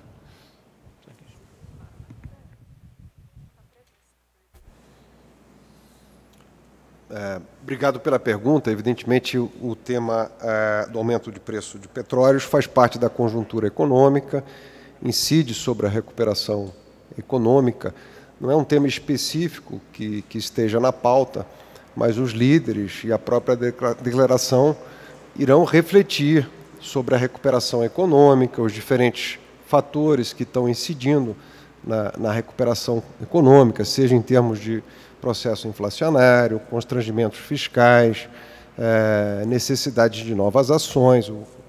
Obrigado pela pergunta. Evidentemente, o tema do aumento de preço de petróleos faz parte da conjuntura econômica, incide sobre a recuperação econômica. Não é um tema específico que esteja na pauta, mas os líderes e a própria declaração irão refletir sobre a recuperação econômica, os diferentes fatores que estão incidindo na recuperação econômica, seja em termos de processo inflacionário, constrangimentos fiscais, necessidades de novas ações.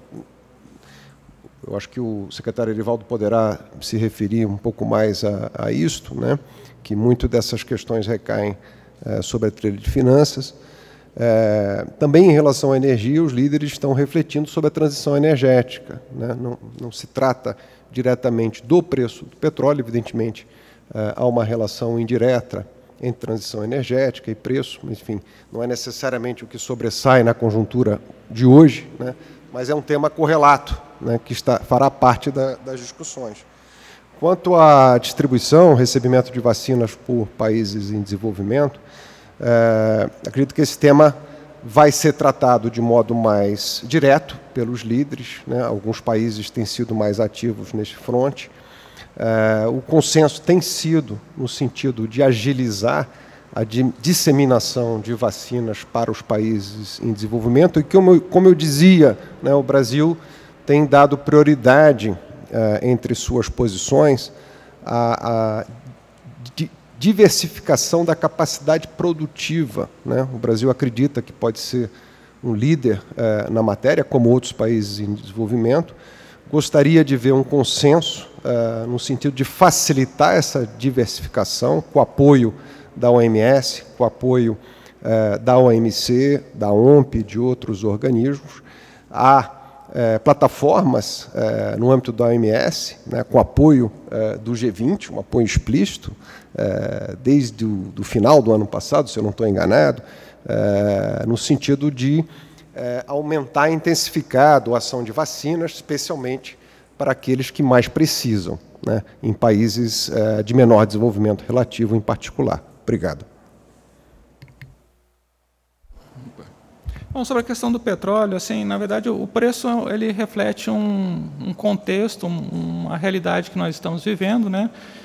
Eu acho que o secretário Erivaldo poderá se referir um pouco mais a isto, né? Que muito dessas questões recaem sobre a trilha de finanças. Também em relação à energia, os líderes estão refletindo sobre a transição energética, né? Não se trata diretamente do preço do petróleo, evidentemente, há uma relação indireta entre transição energética e preço, enfim, não é necessariamente o que sobressai na conjuntura de hoje, né, mas é um tema correlato, né, que fará parte das discussões. Quanto à distribuição, recebimento de vacinas por países em desenvolvimento, acredito que esse tema vai ser tratado de modo mais direto pelos líderes, né, alguns países têm sido mais ativos neste fronte. O consenso tem sido no sentido de agilizar a disseminação de vacinas para os países em desenvolvimento e, como eu dizia, né, o Brasil tem dado prioridade entre suas posições à diversificação da capacidade produtiva, né? O Brasil acredita que pode ser um líder na matéria, como outros países em desenvolvimento. Gostaria de ver um consenso no sentido de facilitar essa diversificação, com o apoio da OMS, com o apoio da OMC, da OMP e de outros organismos. Há plataformas no âmbito da OMS, né, com apoio do G20, um apoio explícito, desde o final do ano passado, se eu não estou enganado, no sentido de aumentar e intensificar a doação de vacinas, especialmente para aqueles que mais precisam, né, em países de menor desenvolvimento relativo em particular. Obrigado. Bom, sobre a questão do petróleo, assim, na verdade, o preço ele reflete um contexto, uma realidade que nós estamos vivendo, né?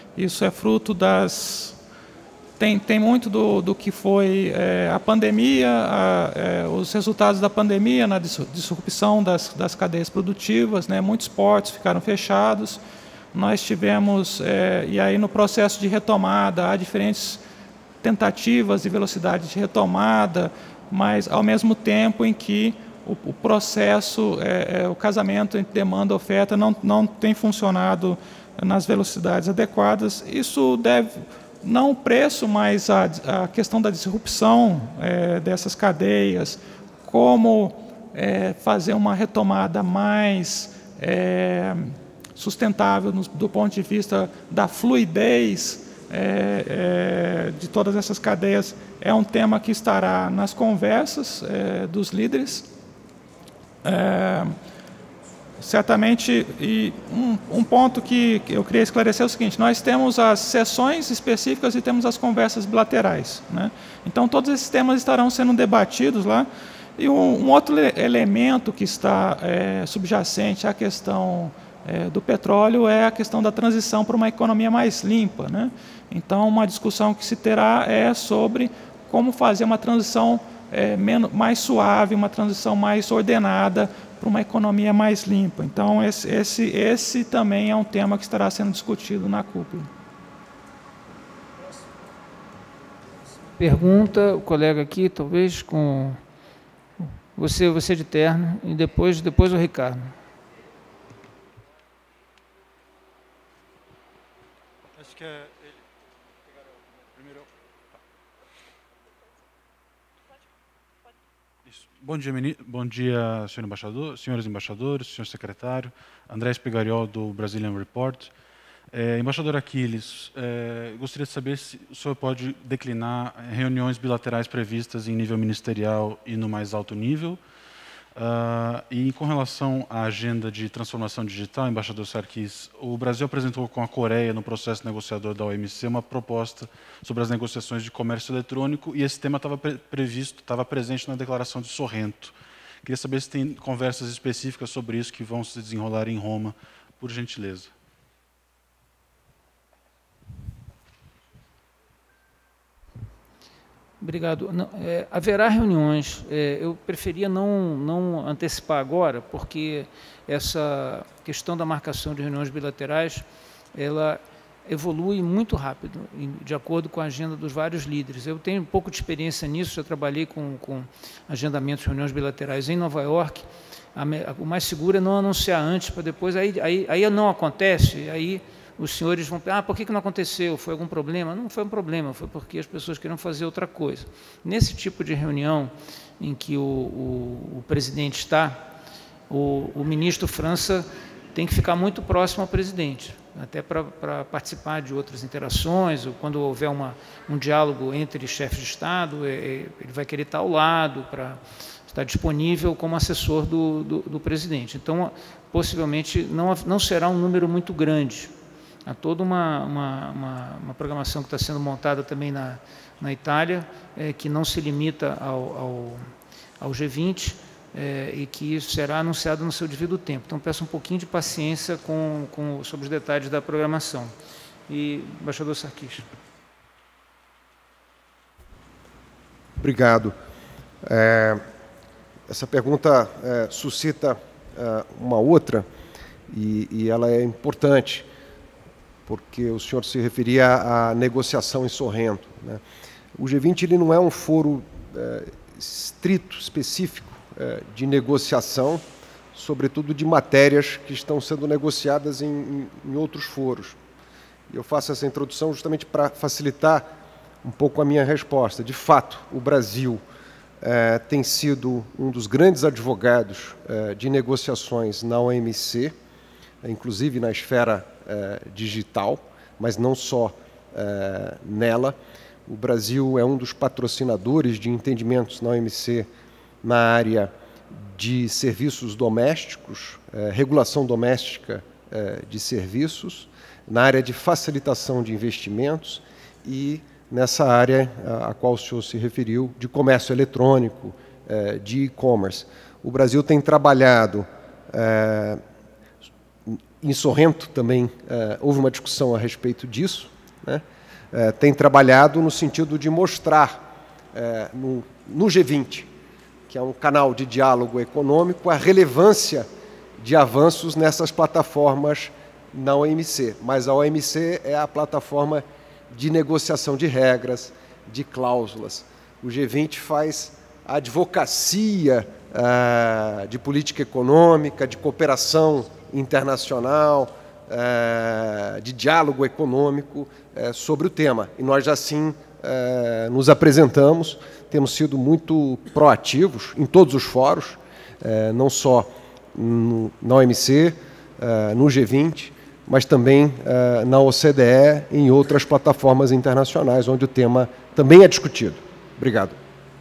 Isso é fruto das... Tem muito do que foi a pandemia, os resultados da pandemia na disrupção das cadeias produtivas, né? Muitos portos ficaram fechados. Nós tivemos, e aí no processo de retomada, há diferentes tentativas de velocidade de retomada, mas ao mesmo tempo em que o processo, o casamento entre demanda e oferta não tem funcionado nas velocidades adequadas. Isso deve... Não o preço, mas a questão da disrupção dessas cadeias, como fazer uma retomada mais sustentável do ponto de vista da fluidez de todas essas cadeias, é um tema que estará nas conversas dos líderes. Certamente, e um ponto que eu queria esclarecer é o seguinte: nós temos as sessões específicas e temos as conversas bilaterais, né? Então, todos esses temas estarão sendo debatidos lá. E um outro elemento que está subjacente à questão do petróleo é a questão da transição para uma economia mais limpa, né? Então, uma discussão que se terá é sobre como fazer uma transição mais suave, uma transição mais ordenada para uma economia mais limpa. Então, esse também é um tema que estará sendo discutido na cúpula. Pergunta, o colega aqui, talvez com você de terno, e depois o Ricardo. Acho que é ele. Primeiro. Bom dia, senhor embaixador, senhores embaixadores, senhor secretário. André Espigariol, do Brazilian Report. Embaixador Aquiles, gostaria de saber se o senhor pode declinar reuniões bilaterais previstas em nível ministerial e no mais alto nível. E com relação à agenda de transformação digital, embaixador Sarkis, o Brasil apresentou com a Coreia, no processo negociador da OMC, uma proposta sobre as negociações de comércio eletrônico, e esse tema estava presente na declaração de Sorrento. Queria saber se tem conversas específicas sobre isso que vão se desenrolar em Roma, por gentileza. Obrigado. Não, haverá reuniões. Eu preferia não antecipar agora, porque essa questão da marcação de reuniões bilaterais, ela evolui muito rápido, de acordo com a agenda dos vários líderes. Eu tenho um pouco de experiência nisso, já trabalhei com agendamentos de reuniões bilaterais em Nova York. O mais seguro é não anunciar antes, para depois, aí não acontece, aí os senhores vão pensar, por que não aconteceu? Foi algum problema? Não foi um problema, foi porque as pessoas queriam fazer outra coisa. Nesse tipo de reunião em que o presidente está, o ministro França tem que ficar muito próximo ao presidente, até para participar de outras interações, ou quando houver um diálogo entre chefes de Estado, ele vai querer estar ao lado, para estar disponível como assessor do presidente. Então, possivelmente, não será um número muito grande. Há toda uma programação que está sendo montada também na Itália, que não se limita ao G20 e que será anunciado no seu devido tempo. Então, peço um pouquinho de paciência sobre os detalhes da programação. E, embaixador Sarkis. Obrigado. Essa pergunta suscita uma outra, e ela é importante, porque o senhor se referia à negociação em Sorrento, né? O G20 ele não é um foro estrito, específico, de negociação, sobretudo de matérias que estão sendo negociadas em outros foros. Eu faço essa introdução justamente para facilitar um pouco a minha resposta. De fato, o Brasil tem sido um dos grandes advogados de negociações na OMC, inclusive na esfera digital, mas não só nela. O Brasil é um dos patrocinadores de entendimentos na OMC na área de serviços domésticos, regulação doméstica de serviços, na área de facilitação de investimentos e nessa área a qual o senhor se referiu, de comércio eletrônico, de e-commerce. O Brasil tem trabalhado em Sorrento também houve uma discussão a respeito disso, né? Tem trabalhado no sentido de mostrar no G20, que é um canal de diálogo econômico, a relevância de avanços nessas plataformas na OMC. Mas a OMC é a plataforma de negociação de regras, de cláusulas. O G20 faz a advocacia de política econômica, de cooperação internacional, de diálogo econômico sobre o tema. E nós, assim, nos apresentamos, temos sido muito proativos em todos os fóruns, não só na OMC, no G20, mas também na OCDE e em outras plataformas internacionais, onde o tema também é discutido. Obrigado.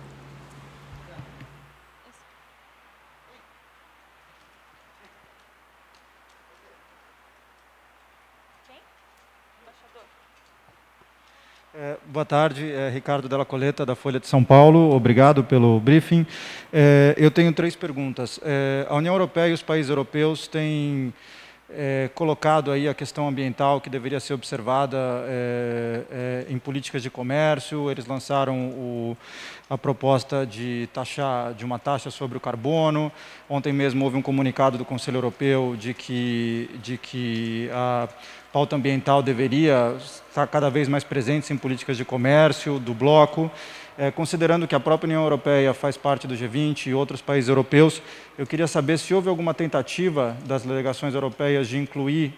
Boa tarde, Ricardo Della Coleta, da Folha de São Paulo. Obrigado pelo briefing. Eu tenho 3 perguntas. A União Europeia e os países europeus têm colocado aí a questão ambiental que deveria ser observada em políticas de comércio. Eles lançaram a proposta de uma taxa sobre o carbono. Ontem mesmo houve um comunicado do Conselho Europeu de que a pauta ambiental deveria estar cada vez mais presente em políticas de comércio do bloco. Considerando que a própria União Europeia faz parte do G20 e outros países europeus, eu queria saber se houve alguma tentativa das delegações europeias de incluir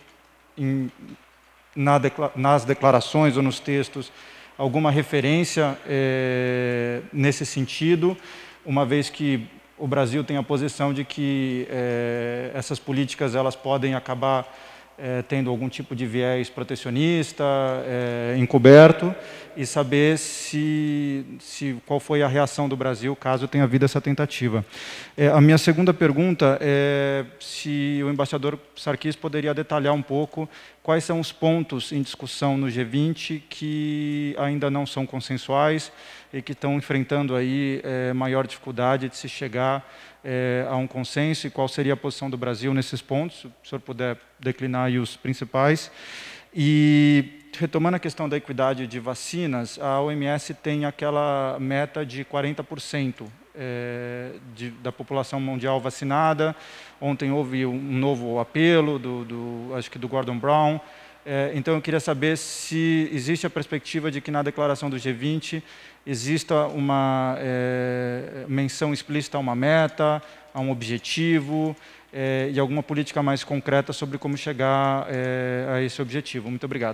nas declarações ou nos textos alguma referência nesse sentido, uma vez que o Brasil tem a posição de que essas políticas elas podem acabar tendo algum tipo de viés protecionista, encoberto, e saber qual foi a reação do Brasil caso tenha havido essa tentativa. A minha segunda pergunta é se o embaixador Sarkis poderia detalhar um pouco quais são os pontos em discussão no G20 que ainda não são consensuais e que estão enfrentando aí maior dificuldade de se chegar a um consenso, e qual seria a posição do Brasil nesses pontos, se o senhor puder declinar aí os principais. E, retomando a questão da equidade de vacinas, a OMS tem aquela meta de 40% da população mundial vacinada. Ontem houve um novo apelo, acho que do Gordon Brown. Então, eu queria saber se existe a perspectiva de que na declaração do G20 exista uma menção explícita a uma meta, a um objetivo e alguma política mais concreta sobre como chegar a esse objetivo. Muito obrigado.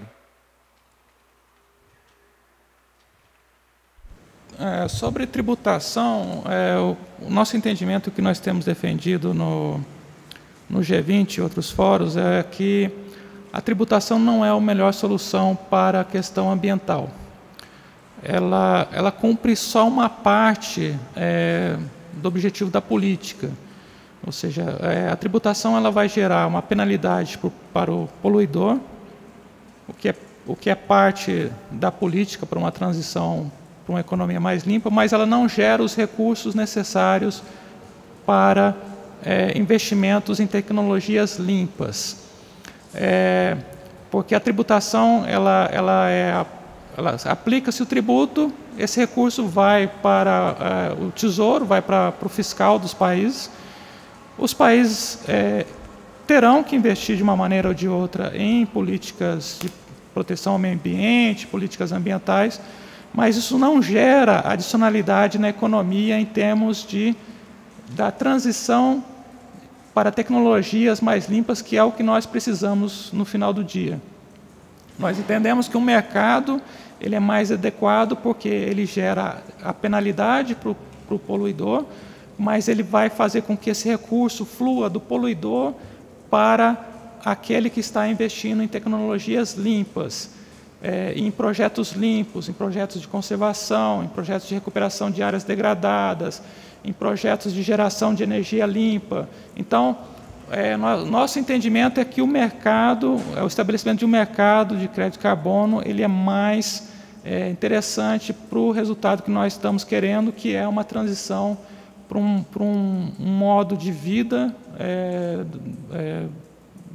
Sobre tributação, o nosso entendimento que nós temos defendido no G20 e outros fóruns é que a tributação não é a melhor solução para a questão ambiental. Ela cumpre só uma parte do objetivo da política. Ou seja, a tributação ela vai gerar uma penalidade para o poluidor, o que é parte da política para uma transição para uma economia mais limpa, mas ela não gera os recursos necessários para investimentos em tecnologias limpas. Porque a tributação ela aplica-se o tributo, esse recurso vai para o Tesouro, vai para o fiscal dos países. Os países terão que investir de uma maneira ou de outra em políticas de proteção ao meio ambiente, políticas ambientais, mas isso não gera adicionalidade na economia em termos da transição para tecnologias mais limpas, que é o que nós precisamos no final do dia. Nós entendemos que o mercado ele é mais adequado porque ele gera a penalidade para o poluidor, mas ele vai fazer com que esse recurso flua do poluidor para aquele que está investindo em tecnologias limpas, em projetos limpos, em projetos de conservação, em projetos de recuperação de áreas degradadas, em projetos de geração de energia limpa. Então, nosso entendimento é que o mercado, o estabelecimento de um mercado de crédito de carbono, ele é mais interessante para o resultado que nós estamos querendo, que é uma transição para um modo de vida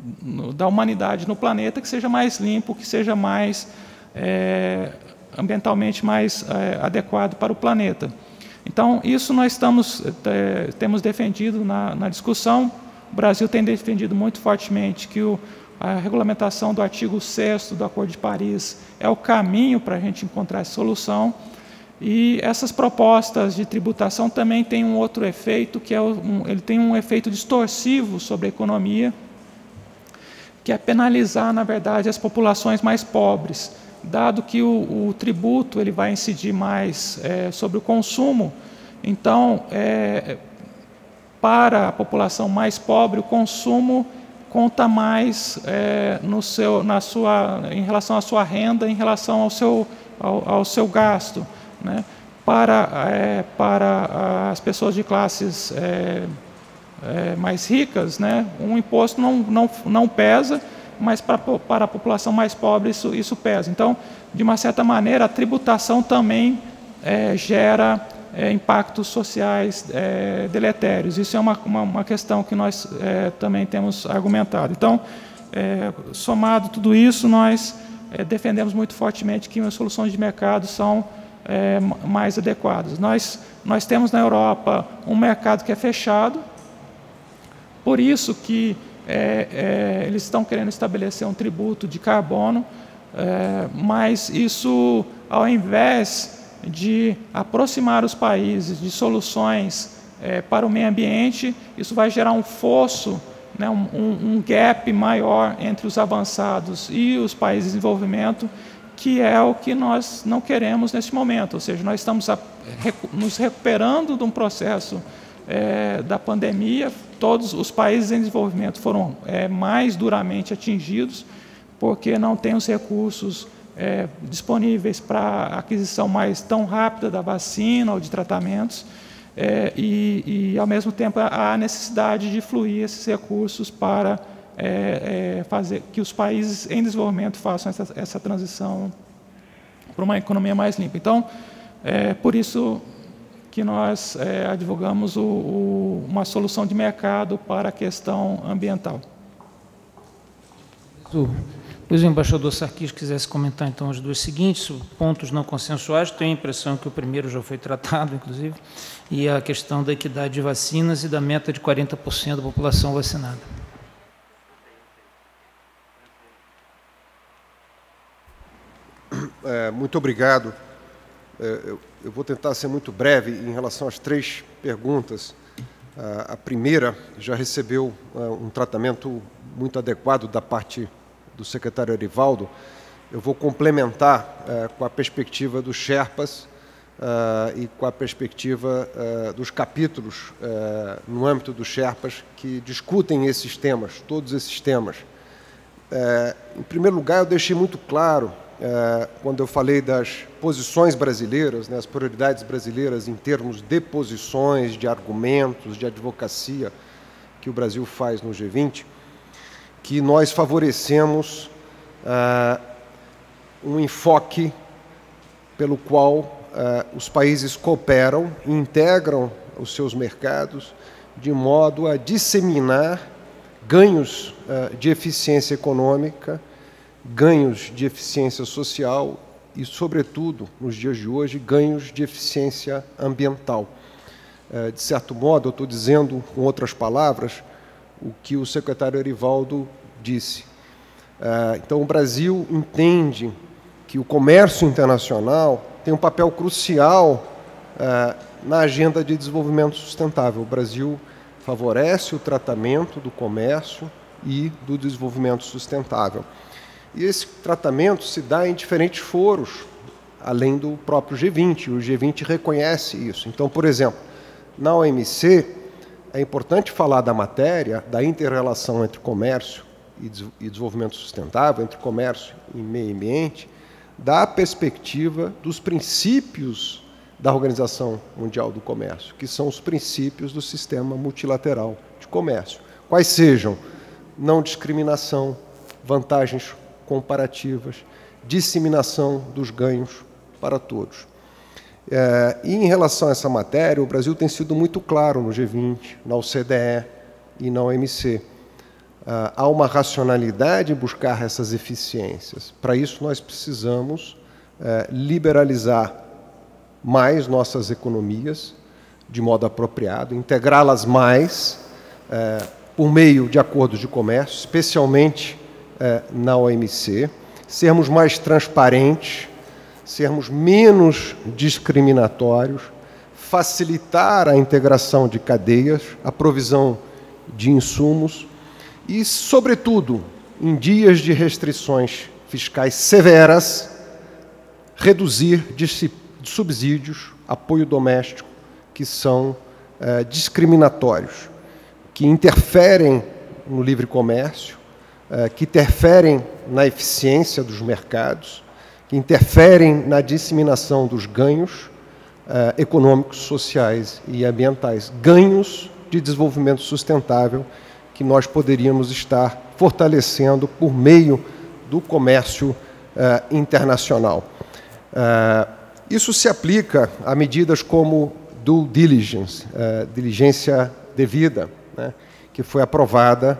da humanidade no planeta que seja mais limpo, que seja mais ambientalmente mais adequado para o planeta. Então, isso nós temos defendido na discussão. O Brasil tem defendido muito fortemente que a regulamentação do artigo 6º do Acordo de Paris é o caminho para a gente encontrar essa solução. E essas propostas de tributação também têm um outro efeito, que ele tem um efeito distorsivo sobre a economia, que é penalizar, na verdade, as populações mais pobres. Dado que o tributo ele vai incidir mais sobre o consumo, então, para a população mais pobre, o consumo conta mais em relação à sua renda, em relação ao seu gasto, né? Para as pessoas de classes mais ricas, né, um imposto não pesa, mas para a população mais pobre isso pesa. Então, de uma certa maneira, a tributação também gera impactos sociais deletérios. Isso é uma questão que nós também temos argumentado. Então, somado tudo isso, nós defendemos muito fortemente que as soluções de mercado são mais adequadas. Nós temos na Europa um mercado que é fechado, por isso que eles estão querendo estabelecer um tributo de carbono, mas isso, ao invés de aproximar os países de soluções para o meio ambiente, isso vai gerar um fosso, né, um gap maior entre os avançados e os países em desenvolvimento, que é o que nós não queremos nesse momento. Ou seja, nós estamos nos recuperando de um processo da pandemia. Todos os países em desenvolvimento foram mais duramente atingidos, porque não têm os recursos disponíveis para a aquisição tão rápida da vacina ou de tratamentos, e, ao mesmo tempo, há necessidade de fluir esses recursos para fazer que os países em desenvolvimento façam essa transição para uma economia mais limpa. Então, por isso que nós advogamos uma solução de mercado para a questão ambiental. Talvez o embaixador Sarkis quisesse comentar, então, os dois seguintes pontos não consensuais. Tenho a impressão que o primeiro já foi tratado, inclusive, e a questão da equidade de vacinas e da meta de 40% da população vacinada. Muito obrigado. Eu vou tentar ser muito breve em relação às 3 perguntas. A primeira já recebeu um tratamento muito adequado da parte do secretário Arivaldo. Eu vou complementar com a perspectiva dos Sherpas e com a perspectiva dos capítulos no âmbito dos Sherpas que discutem esses temas, todos esses temas. Em primeiro lugar, eu deixei muito claro, quando eu falei das posições brasileiras, né, as prioridades brasileiras em termos de posições, de argumentos, de advocacia que o Brasil faz no G20, que nós favorecemos um enfoque pelo qual os países cooperam e integram os seus mercados de modo a disseminar ganhos de eficiência econômica, ganhos de eficiência social e, sobretudo, nos dias de hoje, ganhos de eficiência ambiental. De certo modo, eu estou dizendo, com outras palavras, o que o secretário Arivaldo disse. Então, o Brasil entende que o comércio internacional tem um papel crucial na agenda de desenvolvimento sustentável. O Brasil favorece o tratamento do comércio e do desenvolvimento sustentável. E esse tratamento se dá em diferentes foros, além do próprio G20. O G20 reconhece isso. Então, por exemplo, na OMC, é importante falar da matéria, da inter-relação entre comércio e desenvolvimento sustentável, entre comércio e meio ambiente, da perspectiva dos princípios da Organização Mundial do Comércio, que são os princípios do sistema multilateral de comércio. Quais sejam? Não discriminação, vantagens comparativas, disseminação dos ganhos para todos. E em relação a essa matéria, o Brasil tem sido muito claro no G20, na OCDE e na OMC. há uma racionalidade em buscar essas eficiências. Para isso, nós precisamos liberalizar mais nossas economias de modo apropriado, integrá-las mais por meio de acordos de comércio, especialmente na OMC, sermos mais transparentes, sermos menos discriminatórios, facilitar a integração de cadeias, a provisão de insumos e, sobretudo, em dias de restrições fiscais severas, reduzir subsídios, apoio doméstico, que são discriminatórios, que interferem no livre comércio, que interferem na eficiência dos mercados, que interferem na disseminação dos ganhos econômicos, sociais e ambientais, ganhos de desenvolvimento sustentável que nós poderíamos estar fortalecendo por meio do comércio internacional. Isso se aplica a medidas como due diligence, diligência devida, né, que foi aprovada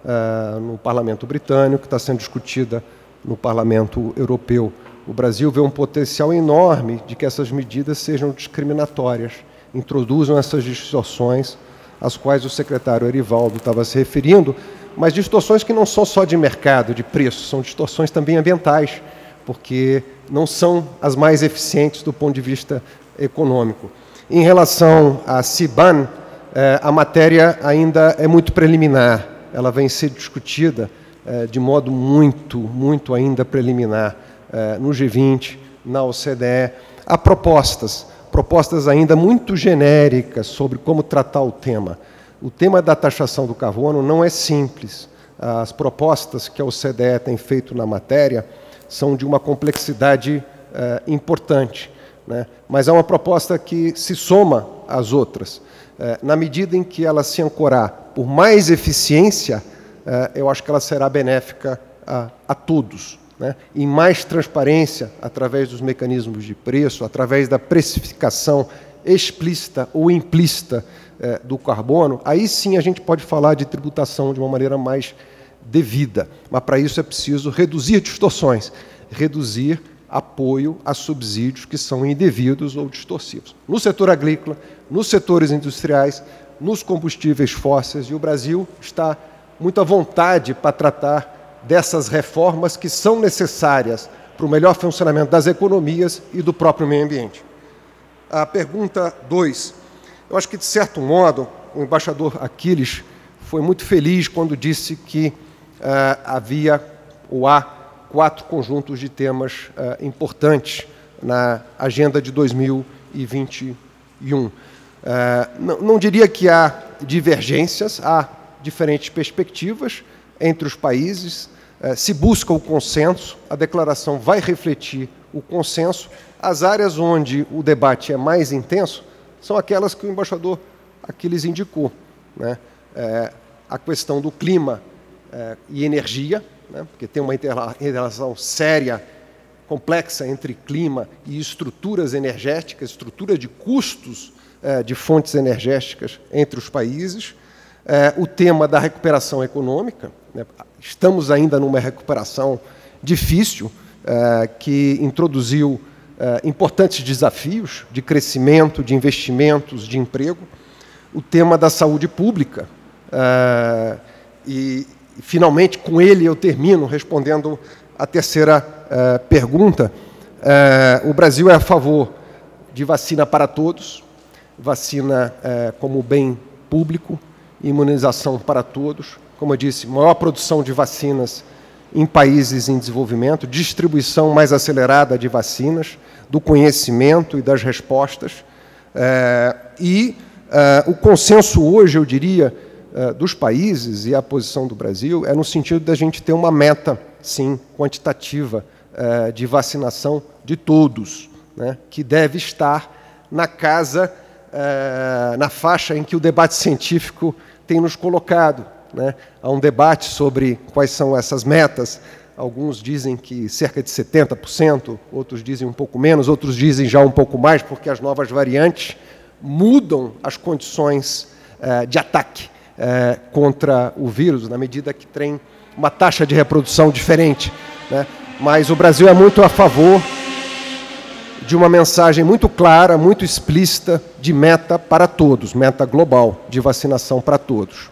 no Parlamento Britânico, que está sendo discutida no Parlamento Europeu. O Brasil vê um potencial enorme de que essas medidas sejam discriminatórias, introduzam essas distorções às quais o secretário Erivaldo estava se referindo, mas distorções que não são só de mercado, de preço, são distorções também ambientais, porque não são as mais eficientes do ponto de vista econômico. Em relação à CBAM, a matéria ainda é muito preliminar, ela vem ser discutida de modo muito ainda preliminar no G20, na OCDE. Há propostas ainda muito genéricas sobre como tratar o tema. O tema da taxação do carbono não é simples. As propostas que a OCDE tem feito na matéria são de uma complexidade importante, né? Mas é uma proposta que se soma às outras. Na medida em que ela se ancorar por mais eficiência, eu acho que ela será benéfica a todos, né? E mais transparência através dos mecanismos de preço, através da precificação explícita ou implícita do carbono, aí sim a gente pode falar de tributação de uma maneira mais devida. Mas para isso é preciso reduzir distorções, reduzir apoio a subsídios que são indevidos ou distorcivos. No setor agrícola, nos setores industriais, nos combustíveis fósseis, e o Brasil está muito à vontade para tratar dessas reformas que são necessárias para o melhor funcionamento das economias e do próprio meio ambiente. A pergunta 2. Eu acho que, de certo modo, o embaixador Aquiles foi muito feliz quando disse que havia ou há 4 conjuntos de temas importantes na agenda de 2021. Não diria que há divergências, há diferentes perspectivas entre os países, se busca o consenso, a declaração vai refletir o consenso. As áreas onde o debate é mais intenso são aquelas que o embaixador Aquiles indicou, né? A questão do clima e energia, né? Porque tem uma relação séria, complexa entre clima e estruturas energéticas, estrutura de custos de fontes energéticas entre os países. O tema da recuperação econômica, né? Estamos ainda numa recuperação difícil, que introduziu importantes desafios de crescimento, de investimentos, de emprego. O tema da saúde pública, e finalmente com ele eu termino respondendo a terceira pergunta. O Brasil é a favor de vacina para todos, vacina como bem público, imunização para todos. Como eu disse, maior produção de vacinas em países em desenvolvimento, distribuição mais acelerada de vacinas, do conhecimento e das respostas. O consenso hoje, eu diria, dos países e a posição do Brasil é no sentido da gente ter uma meta, sim, quantitativa de vacinação de todos, né, que deve estar na casa, na faixa em que o debate científico tem nos colocado, né? Há um debate sobre quais são essas metas. Alguns dizem que cerca de 70%, outros dizem um pouco menos, outros dizem já um pouco mais, porque as novas variantes mudam as condições de ataque contra o vírus, na medida que tem uma taxa de reprodução diferente, né? Mas o Brasil é muito a favor de uma mensagem muito clara, muito explícita, de meta para todos, meta global de vacinação para todos.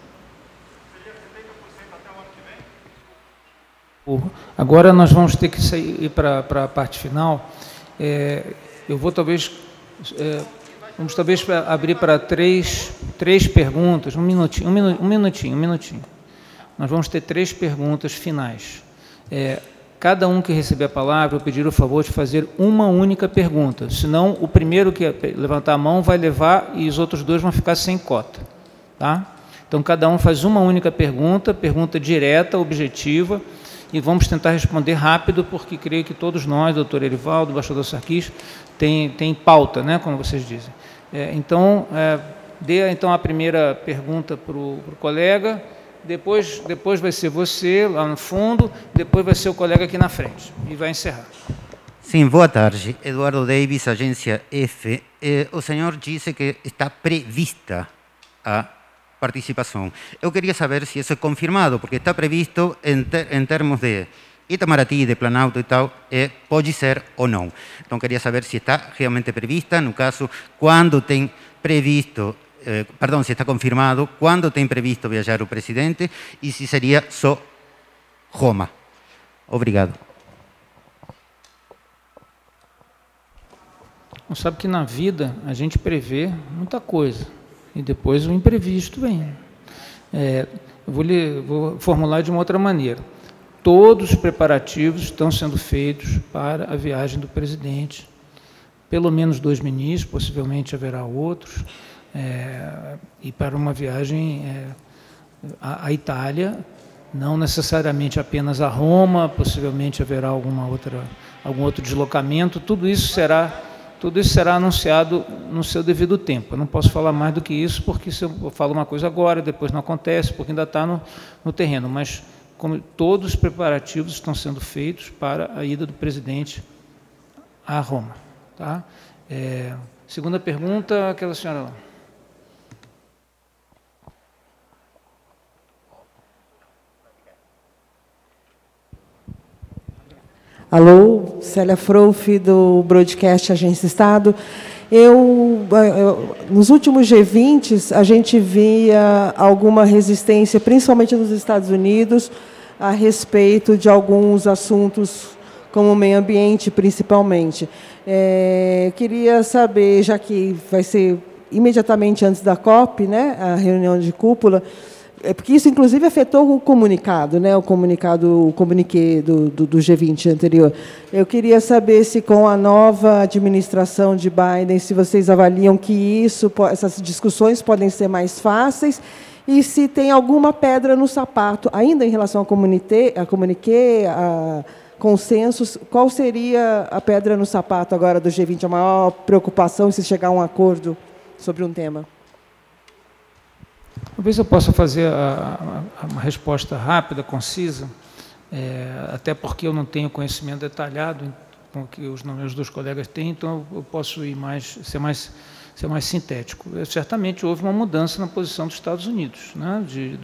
Agora nós vamos ter que sair para a parte final. Eu vou talvez... vamos talvez abrir para três perguntas. Um minutinho. Nós vamos ter 3 perguntas finais. Cada um que receber a palavra, eu pedir o favor de fazer uma única pergunta. Senão, o primeiro que levantar a mão vai levar e os outros 2 vão ficar sem cota. Tá? Então, cada um faz uma única pergunta direta, objetiva, e vamos tentar responder rápido, porque creio que todos nós, doutor Erivaldo, embaixador Sarquis, tem pauta, né, como vocês dizem. Então, dê então a primeira pergunta para o colega, depois vai ser você lá no fundo, depois vai ser o colega aqui na frente, e vai encerrar. Sim, boa tarde. Eduardo Davis, agência F. O senhor disse que está prevista a participação. Eu queria saber se isso é confirmado, porque está previsto em termos de Itamaraty, de Planalto e tal, pode ser ou não. Então, queria saber se está realmente prevista, no caso, quando tem previsto, se está confirmado, quando tem previsto viajar o presidente e se seria só Roma. Obrigado. Você sabe que na vida a gente prevê muita coisa e depois o imprevisto vem. Vou formular de uma outra maneira. Todos os preparativos estão sendo feitos para a viagem do presidente. Pelo menos 2 ministros, possivelmente haverá outros, e para uma viagem à Itália, não necessariamente apenas a Roma, possivelmente haverá algum outro deslocamento. Tudo isso será anunciado no seu devido tempo. Eu não posso falar mais do que isso, porque se eu falo uma coisa agora, depois não acontece, porque ainda está no terreno, mas como todos os preparativos estão sendo feitos para a ida do presidente a Roma. Tá? Segunda pergunta, aquela senhora lá. Alô, Célia Frouf, do Broadcast Agência Estado. Nos últimos G20, a gente via alguma resistência, principalmente nos Estados Unidos, a respeito de alguns assuntos como o meio ambiente, principalmente. Queria saber, já que vai ser imediatamente antes da COP, né, a reunião de cúpula, porque isso, inclusive, afetou o comunicado, né, o comuniquê do G20 anterior. Eu queria saber se, com a nova administração de Biden, se vocês avaliam que essas discussões podem ser mais fáceis e se tem alguma pedra no sapato, ainda em relação ao comuniquê, a consensos, qual seria a pedra no sapato agora do G20, a maior preocupação se chegar a um acordo sobre um tema? Talvez eu possa fazer uma resposta rápida, concisa, até porque eu não tenho conhecimento detalhado com o que os meus 2 colegas têm, então eu posso ser mais sintético. Certamente houve uma mudança na posição dos Estados Unidos, né, de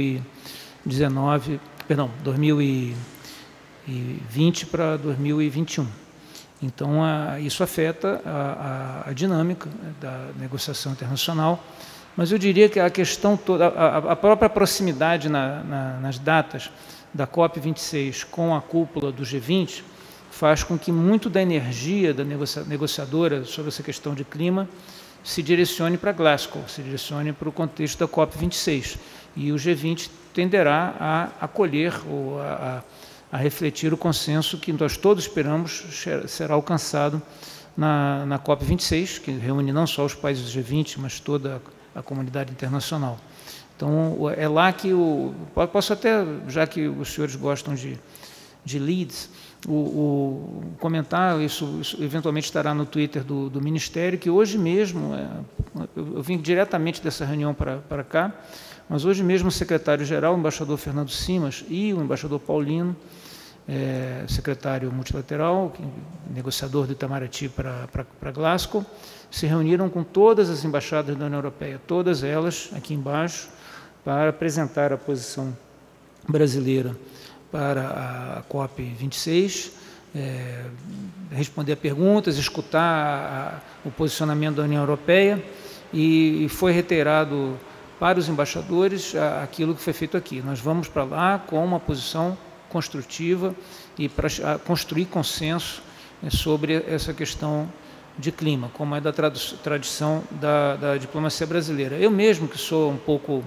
2020 para 2021. Então, isso afeta a dinâmica da negociação internacional. Mas eu diria que a questão toda, a própria proximidade nas datas da COP26 com a cúpula do G20 faz com que muito da energia da negociadora sobre essa questão de clima se direcione para Glasgow, se direcione para o contexto da COP26. E o G20 tenderá a acolher ou a refletir o consenso que nós todos esperamos será alcançado na COP26, que reúne não só os países do G20, mas toda a comunidade internacional. Então, é lá que posso até, já que os senhores gostam de leads, comentar, isso eventualmente estará no Twitter do Ministério, que hoje mesmo, eu vim diretamente dessa reunião para cá, mas hoje mesmo o secretário-geral, o embaixador Fernando Simas, e o embaixador Paulino, secretário multilateral, negociador do Itamaraty para Glasgow, se reuniram com todas as embaixadas da União Europeia, todas elas aqui embaixo, para apresentar a posição brasileira para a COP26, responder a perguntas, escutar o posicionamento da União Europeia, e foi reiterado para os embaixadores aquilo que foi feito aqui. Nós vamos para lá com uma posição construtiva e para construir consenso sobre essa questão de clima, como é da tradição da diplomacia brasileira. Eu mesmo, que sou um pouco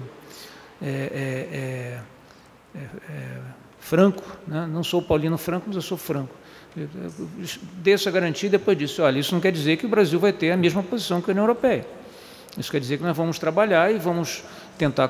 franco, né? Não sou Paulino Franco, mas eu sou franco. Eu dei essa garantia e depois disse, olha, isso não quer dizer que o Brasil vai ter a mesma posição que a União Europeia. Isso quer dizer que nós vamos trabalhar e vamos tentar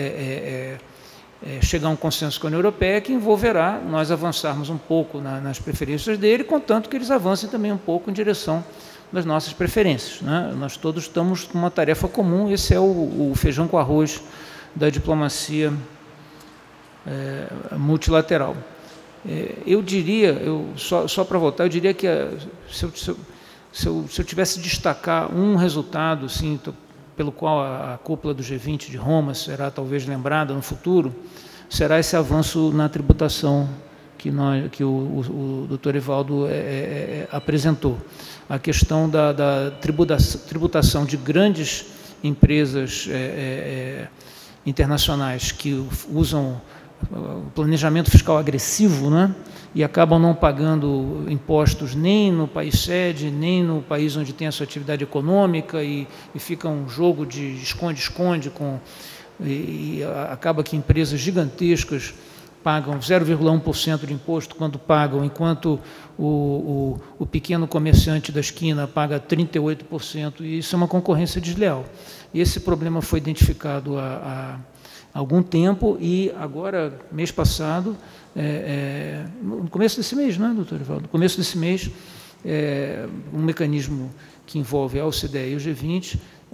chegar a um consenso com a União Europeia que envolverá nós avançarmos um pouco nas preferências dele, contanto que eles avancem também um pouco em direção das nossas preferências, né? Nós todos estamos com uma tarefa comum, esse é o feijão com arroz da diplomacia multilateral. Eu diria, só para voltar, eu diria que se eu tivesse de destacar um resultado assim, pelo qual a cúpula do G20 de Roma será talvez lembrada no futuro, será esse avanço na tributação que o Dr. Evaldo apresentou. A questão da tributação de grandes empresas internacionais que usam o planejamento fiscal agressivo, né, e acabam não pagando impostos nem no país sede, nem no país onde tem a sua atividade econômica, e fica um jogo de esconde-esconde, e acaba que empresas gigantescas pagam 0,1% de imposto quando pagam, enquanto o pequeno comerciante da esquina paga 38%, e isso é uma concorrência desleal. E esse problema foi identificado há algum tempo, e agora, mês passado, no começo desse mês, não é, doutor Evaldo? No começo desse mês, um mecanismo que envolve a OCDE e o G20,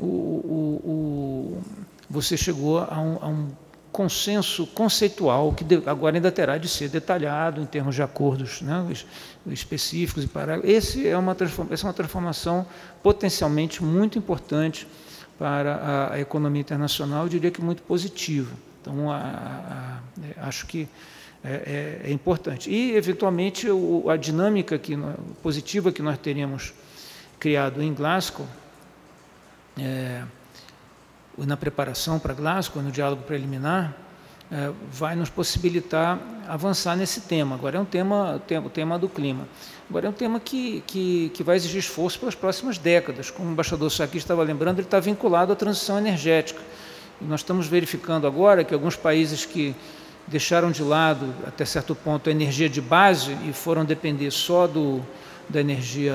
você chegou a um consenso conceitual, que agora ainda terá de ser detalhado em termos de acordos, né, específicos e parágrafos. Essa é uma transformação potencialmente muito importante para a economia internacional, eu diria que muito positiva. Então, acho que é importante. E, eventualmente, a dinâmica positiva que nós teríamos criado em Glasgow, na preparação para Glasgow, no diálogo preliminar, vai nos possibilitar avançar nesse tema. Agora é o tema do clima. Agora é um tema que vai exigir esforço pelas próximas décadas. Como o embaixador Saki estava lembrando, ele está vinculado à transição energética. E nós estamos verificando agora que alguns países que deixaram de lado, até certo ponto, a energia de base e foram depender só da energia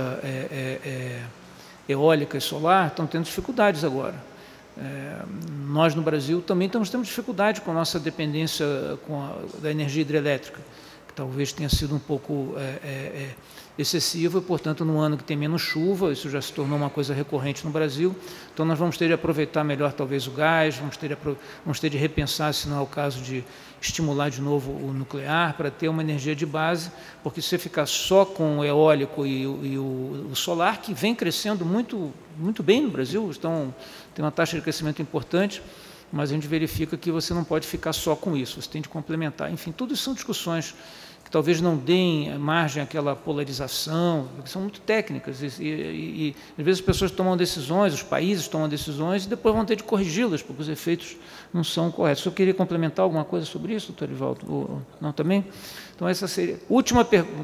eólica e solar, estão tendo dificuldades agora. Nós, no Brasil, também estamos tendo dificuldade com a nossa dependência da energia hidrelétrica, que talvez tenha sido um pouco excessiva, e, portanto, no ano que tem menos chuva, isso já se tornou uma coisa recorrente no Brasil, então nós vamos ter de aproveitar melhor, talvez, o gás, vamos ter de repensar, se não é o caso de estimular de novo o nuclear, para ter uma energia de base, porque se você ficar só com o eólico e o solar, que vem crescendo muito, muito bem no Brasil, tem uma taxa de crescimento importante, mas a gente verifica que você não pode ficar só com isso, você tem de complementar. Enfim, tudo isso são discussões que talvez não deem margem àquela polarização, porque são muito técnicas, e às vezes as pessoas tomam decisões, os países tomam decisões, e depois vão ter de corrigi-las, porque os efeitos não são corretos. Eu queria complementar alguma coisa sobre isso, doutor Evaldo? Não, também? Então, essa seria... Última pergunta.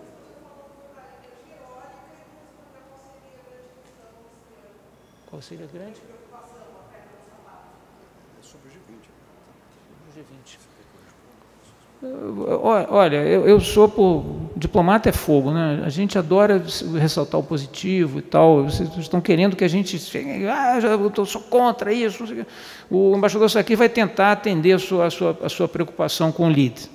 Qual seria a grande? Sobre o G20. G20. Olha, eu sou diplomata é fogo, né? A gente adora ressaltar o positivo e tal. Vocês estão querendo que a gente eu sou contra isso. O embaixador Saki vai tentar atender a sua preocupação com o LEAD.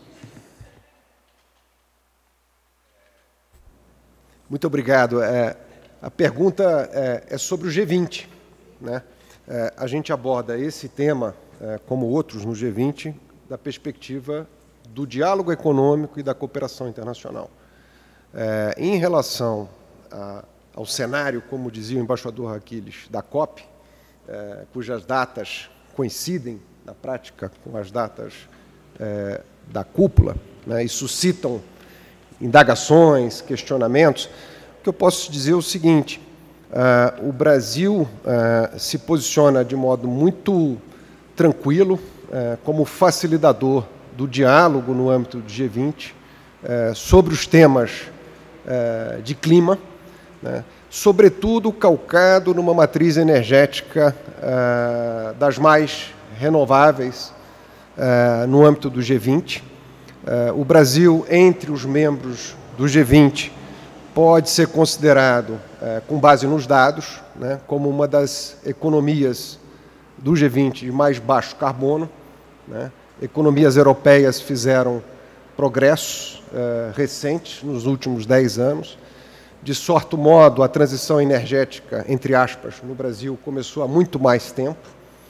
Muito obrigado. A pergunta é sobre o G20, né? A gente aborda esse tema, como outros no G20, da perspectiva do diálogo econômico e da cooperação internacional. Em relação ao cenário, como dizia o embaixador Aquiles, da COP, cujas datas coincidem na prática, com as datas da cúpula, né, e suscitam indagações, questionamentos, o que eu posso dizer é o seguinte: o Brasil se posiciona de modo muito tranquilo como facilitador do diálogo no âmbito do G20 sobre os temas de clima, né, sobretudo calcado numa matriz energética das mais renováveis no âmbito do G20. O Brasil, entre os membros do G20, pode ser considerado, com base nos dados, né, como uma das economias do G20 de mais baixo carbono, né. Economias europeias fizeram progressos recentes nos últimos 10 anos. De certo modo, a transição energética, entre aspas, no Brasil começou há muito mais tempo.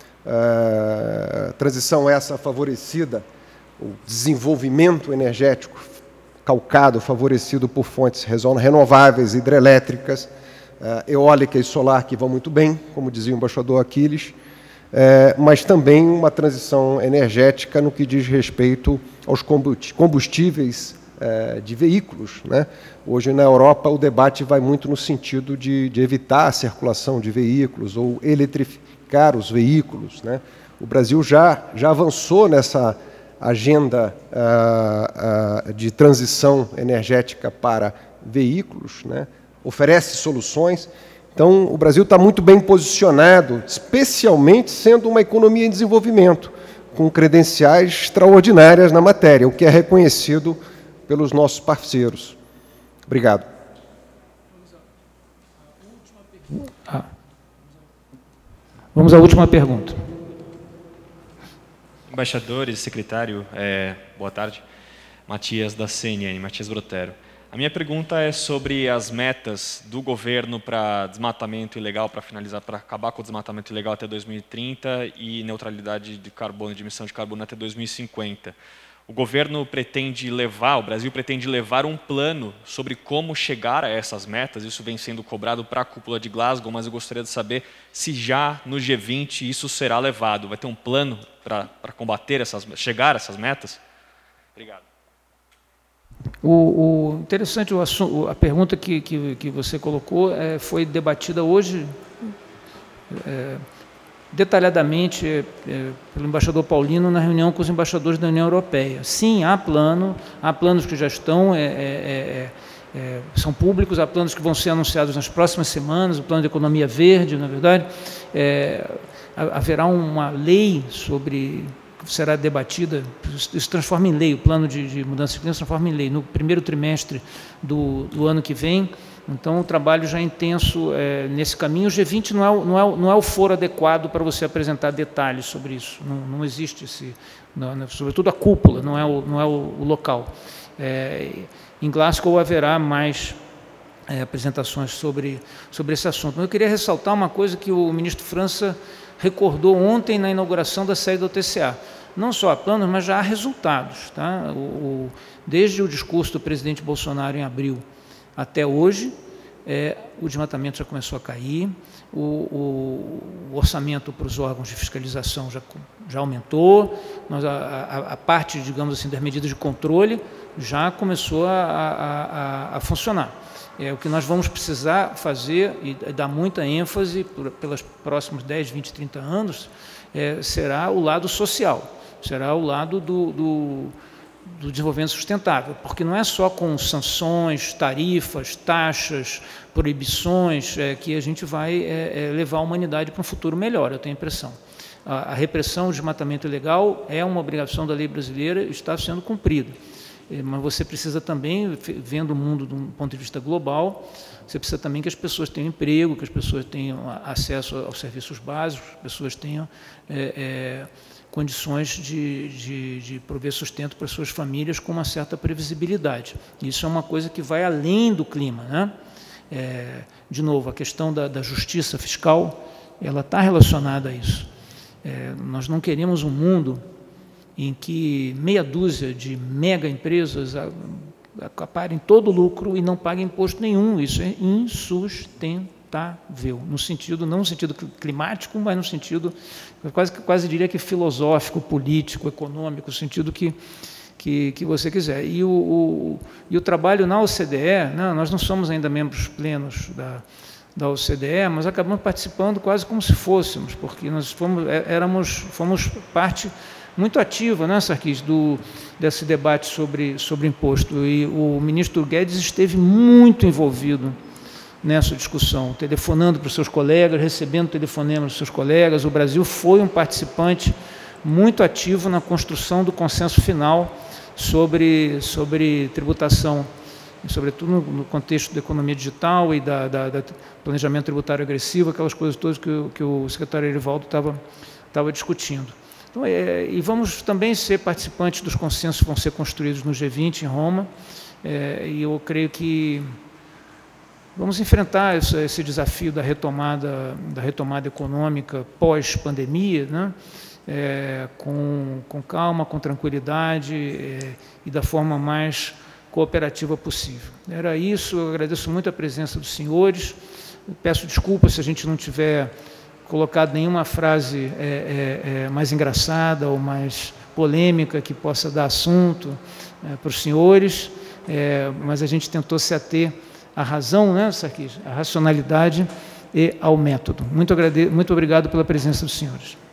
Transição essa favorecida, o desenvolvimento energético calcado, favorecido por fontes renováveis, hidrelétricas, eólica e solar, que vão muito bem, como dizia o embaixador Aquiles, mas também uma transição energética no que diz respeito aos combustíveis de veículos, né? Hoje, na Europa, o debate vai muito no sentido de evitar a circulação de veículos ou eletrificar os veículos, né? O Brasil já avançou nessa agenda de transição energética para veículos, né? Oferece soluções. Então, o Brasil está muito bem posicionado, especialmente sendo uma economia em desenvolvimento, com credenciais extraordinárias na matéria, o que é reconhecido pelos nossos parceiros. Obrigado. Vamos à última pergunta. Embaixadores, secretário, boa tarde. Matias, da CNN, Matias Brotero. A minha pergunta é sobre as metas do governo para desmatamento ilegal, para finalizar, para acabar com o desmatamento ilegal até 2030 e neutralidade de carbono, de emissão de carbono até 2050. O governo pretende levar, o Brasil pretende levar um plano sobre como chegar a essas metas. Isso vem sendo cobrado para a cúpula de Glasgow, mas eu gostaria de saber se já no G20 isso será levado. Vai ter um plano para combater chegar a essas metas? Obrigado. O interessante, a pergunta que você colocou foi debatida hoje detalhadamente pelo embaixador Paulino na reunião com os embaixadores da União Europeia. Sim, há planos que já estão, são públicos, há planos que vão ser anunciados nas próximas semanas, o plano de economia verde, na verdade. Haverá uma lei sobre... será debatida, isso transforma em lei, o plano de mudança de clima se transforma em lei no primeiro trimestre do ano que vem. Então, o trabalho já é intenso nesse caminho. O G20 não é o foro adequado para você apresentar detalhes sobre isso. Não existe esse... sobretudo a cúpula, não é o local. Em Glasgow haverá mais apresentações sobre esse assunto. Mas eu queria ressaltar uma coisa que o ministro França recordou ontem na inauguração da sede do TCA. Não só há planos, mas já há resultados. Tá? Desde o discurso do presidente Bolsonaro em abril até hoje, o desmatamento já começou a cair, o orçamento para os órgãos de fiscalização já aumentou, mas a parte, digamos assim, das medidas de controle já começou a funcionar. O que nós vamos precisar fazer, e dar muita ênfase pelos próximos 10, 20, 30 anos, será o lado social, será o lado do desenvolvimento sustentável, porque não é só com sanções, tarifas, taxas, proibições que a gente vai levar a humanidade para um futuro melhor, eu tenho a impressão. A repressão do desmatamento ilegal é uma obrigação da lei brasileira e está sendo cumprida. Mas você precisa também, vendo o mundo de um ponto de vista global, você precisa também que as pessoas tenham emprego, que as pessoas tenham acesso aos serviços básicos, que as pessoas tenham condições de prover sustento para suas famílias com uma certa previsibilidade. Isso é uma coisa que vai além do clima, né? De novo, a questão da justiça fiscal, ela está relacionada a isso. Nós não queremos um mundo em que meia dúzia de mega empresas acaparem todo o lucro e não paguem imposto nenhum. Isso é insustentável. no sentido, não no sentido climático, mas no sentido, quase diria que filosófico, político, econômico, no sentido que você quiser. E o trabalho na OCDE, nós não somos ainda membros plenos da OCDE, mas acabamos participando quase como se fôssemos, porque nós fomos parte muito ativa, né, Sarkis, desse debate sobre imposto. E o ministro Guedes esteve muito envolvido nessa discussão, telefonando para os seus colegas, recebendo telefonemas dos seus colegas. O Brasil foi um participante muito ativo na construção do consenso final sobre tributação, sobretudo no contexto da economia digital e da planejamento tributário agressivo, aquelas coisas todas que o secretário Erivaldo estava discutindo. Então, e vamos também ser participantes dos consensos que vão ser construídos no G20 em Roma, e eu creio que vamos enfrentar esse desafio da retomada econômica pós-pandemia, né? Com calma, com tranquilidade e da forma mais cooperativa possível. Era isso, eu agradeço muito a presença dos senhores, peço desculpas se a gente não tiver colocado nenhuma frase mais engraçada ou mais polêmica que possa dar assunto para os senhores, mas a gente tentou se ater à razão, né, Sarkis, à racionalidade e ao método. Muito obrigado pela presença dos senhores.